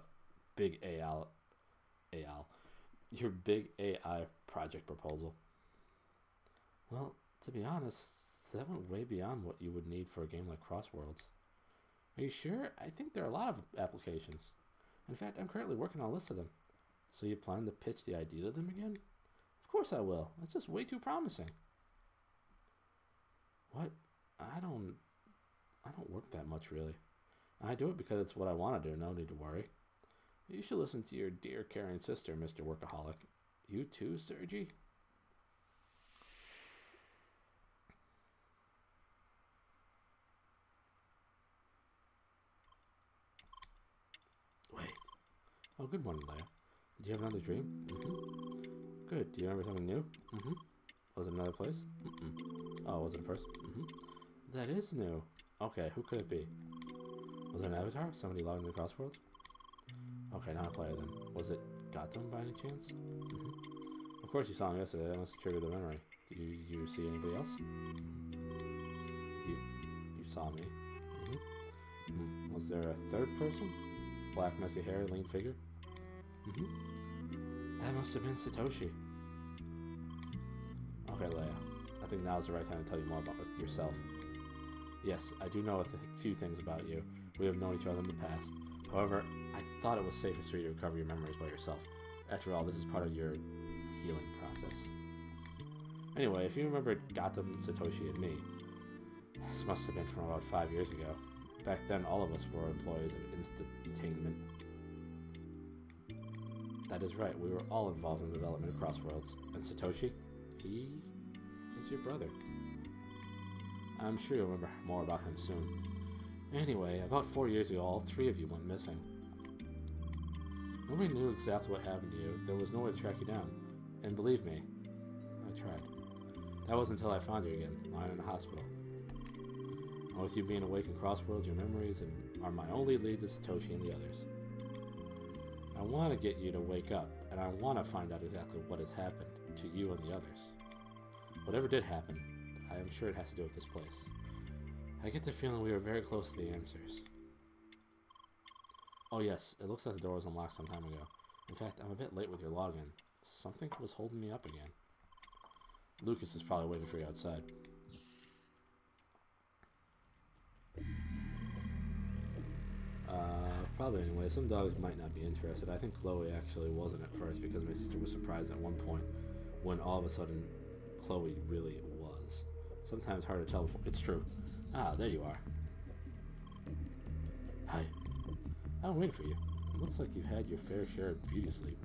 project proposal. Well, to be honest, that went way beyond what you would need for a game like Crossworlds. Are you sure? I think there are a lot of applications. In fact, I'm currently working on a list of them. So you plan to pitch the idea to them again? Of course I will. That's just way too promising. What? I don't work that much, really. I do it because it's what I want to do. No need to worry. You should listen to your dear caring sister, Mr. Workaholic. You too, Sergi? Wait. Oh, good morning, Leia. Did you have another dream? Good. Do you remember something new? Was it another place? Oh, was it a person? That is new. Okay, who could it be? Was it an avatar? Somebody logged into Crossworlds? Okay, not a player then. Was it Gotham by any chance? Of course you saw him yesterday. That must have triggered the memory. Do you see anybody else? You saw me. Was there a third person? Black, messy hair, lean figure? That must have been Satoshi. Okay, Leia. I think now's the right time to tell you more about yourself. Yes, I do know a few things about you. We have known each other in the past. However, I thought it was safest for you to recover your memories by yourself. After all, this is part of your healing process. Anyway, if you remember Gotham, Satoshi, and me, this must have been from about 5 years ago. Back then, all of us were employees of Instantainment. That is right, we were all involved in the development of Crossworlds. And Satoshi, he is your brother. I'm sure you'll remember more about him soon. Anyway, about 4 years ago, all 3 of you went missing. Nobody knew exactly what happened to you. There was no way to track you down. And believe me, I tried. That was until I found you again, lying in a hospital. And with you being awake in Crossworlds, your memories are my only lead to Satoshi and the others. I want to get you to wake up, and I want to find out exactly what has happened to you and the others. Whatever did happen, I am sure it has to do with this place. I get the feeling we are very close to the answers. Oh yes, it looks like the door was unlocked some time ago. In fact, I'm a bit late with your login. Something was holding me up again. Lucas is probably waiting for you outside. Probably anyway. Some dogs might not be interested. I think Chloe actually wasn't at first because my sister was surprised at one point when all of a sudden Chloe really was. Sometimes hard to tell before. It's true. Ah, there you are. Hi. I'm waiting for you. It looks like you've had your fair share of beauty sleep.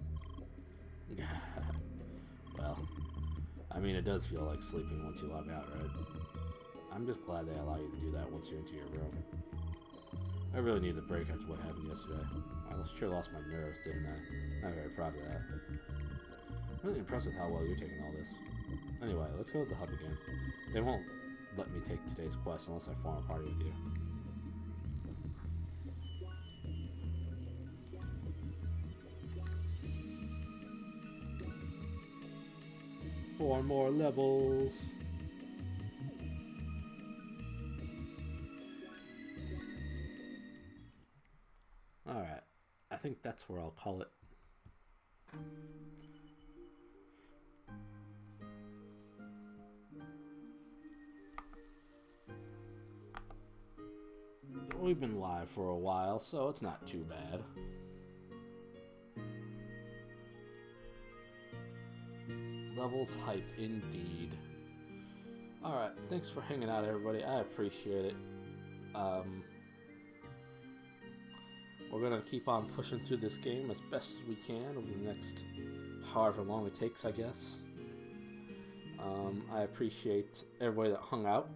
Well, I mean, it does feel like sleeping once you log out, right? I'm just glad they allow you to do that once you're into your room. I really need the break after what happened yesterday. I sure lost my nerves, didn't I? I'm very proud of that. I'm really impressed with how well you're taking all this. Anyway, let's go to the hub again. They won't let me take today's quest unless I form a party with you. Four more levels. Alright, I think that's where I'll call it. We've been live for a while, so it's not too bad. Levels hype indeed. Alright, thanks for hanging out, everybody. I appreciate it. We're going to keep on pushing through this game as best as we can over the next however long it takes, I guess. I appreciate everybody that hung out.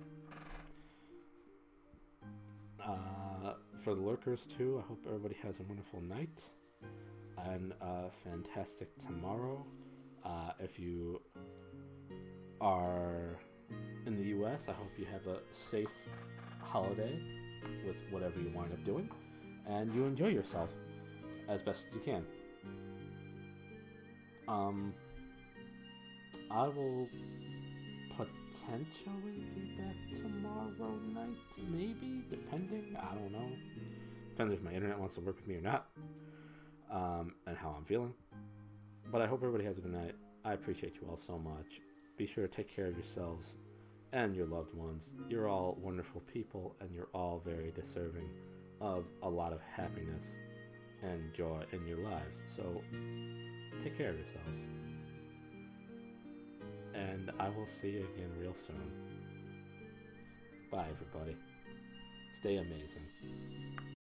For the lurkers, too, I hope everybody has a wonderful night and a fantastic tomorrow. If you are in the U.S., I hope you have a safe holiday with whatever you wind up doing, and you enjoy yourself as best as you can. I will potentially be back tomorrow night, maybe, depending. I don't know. Depends if my internet wants to work with me or not, and how I'm feeling. But I hope everybody has a good night. I appreciate you all so much. Be sure to take care of yourselves and your loved ones. You're all wonderful people, and you're all very deserving of a lot of happiness and joy in your lives. So take care of yourselves. And I will see you again real soon. Bye, everybody. Stay amazing.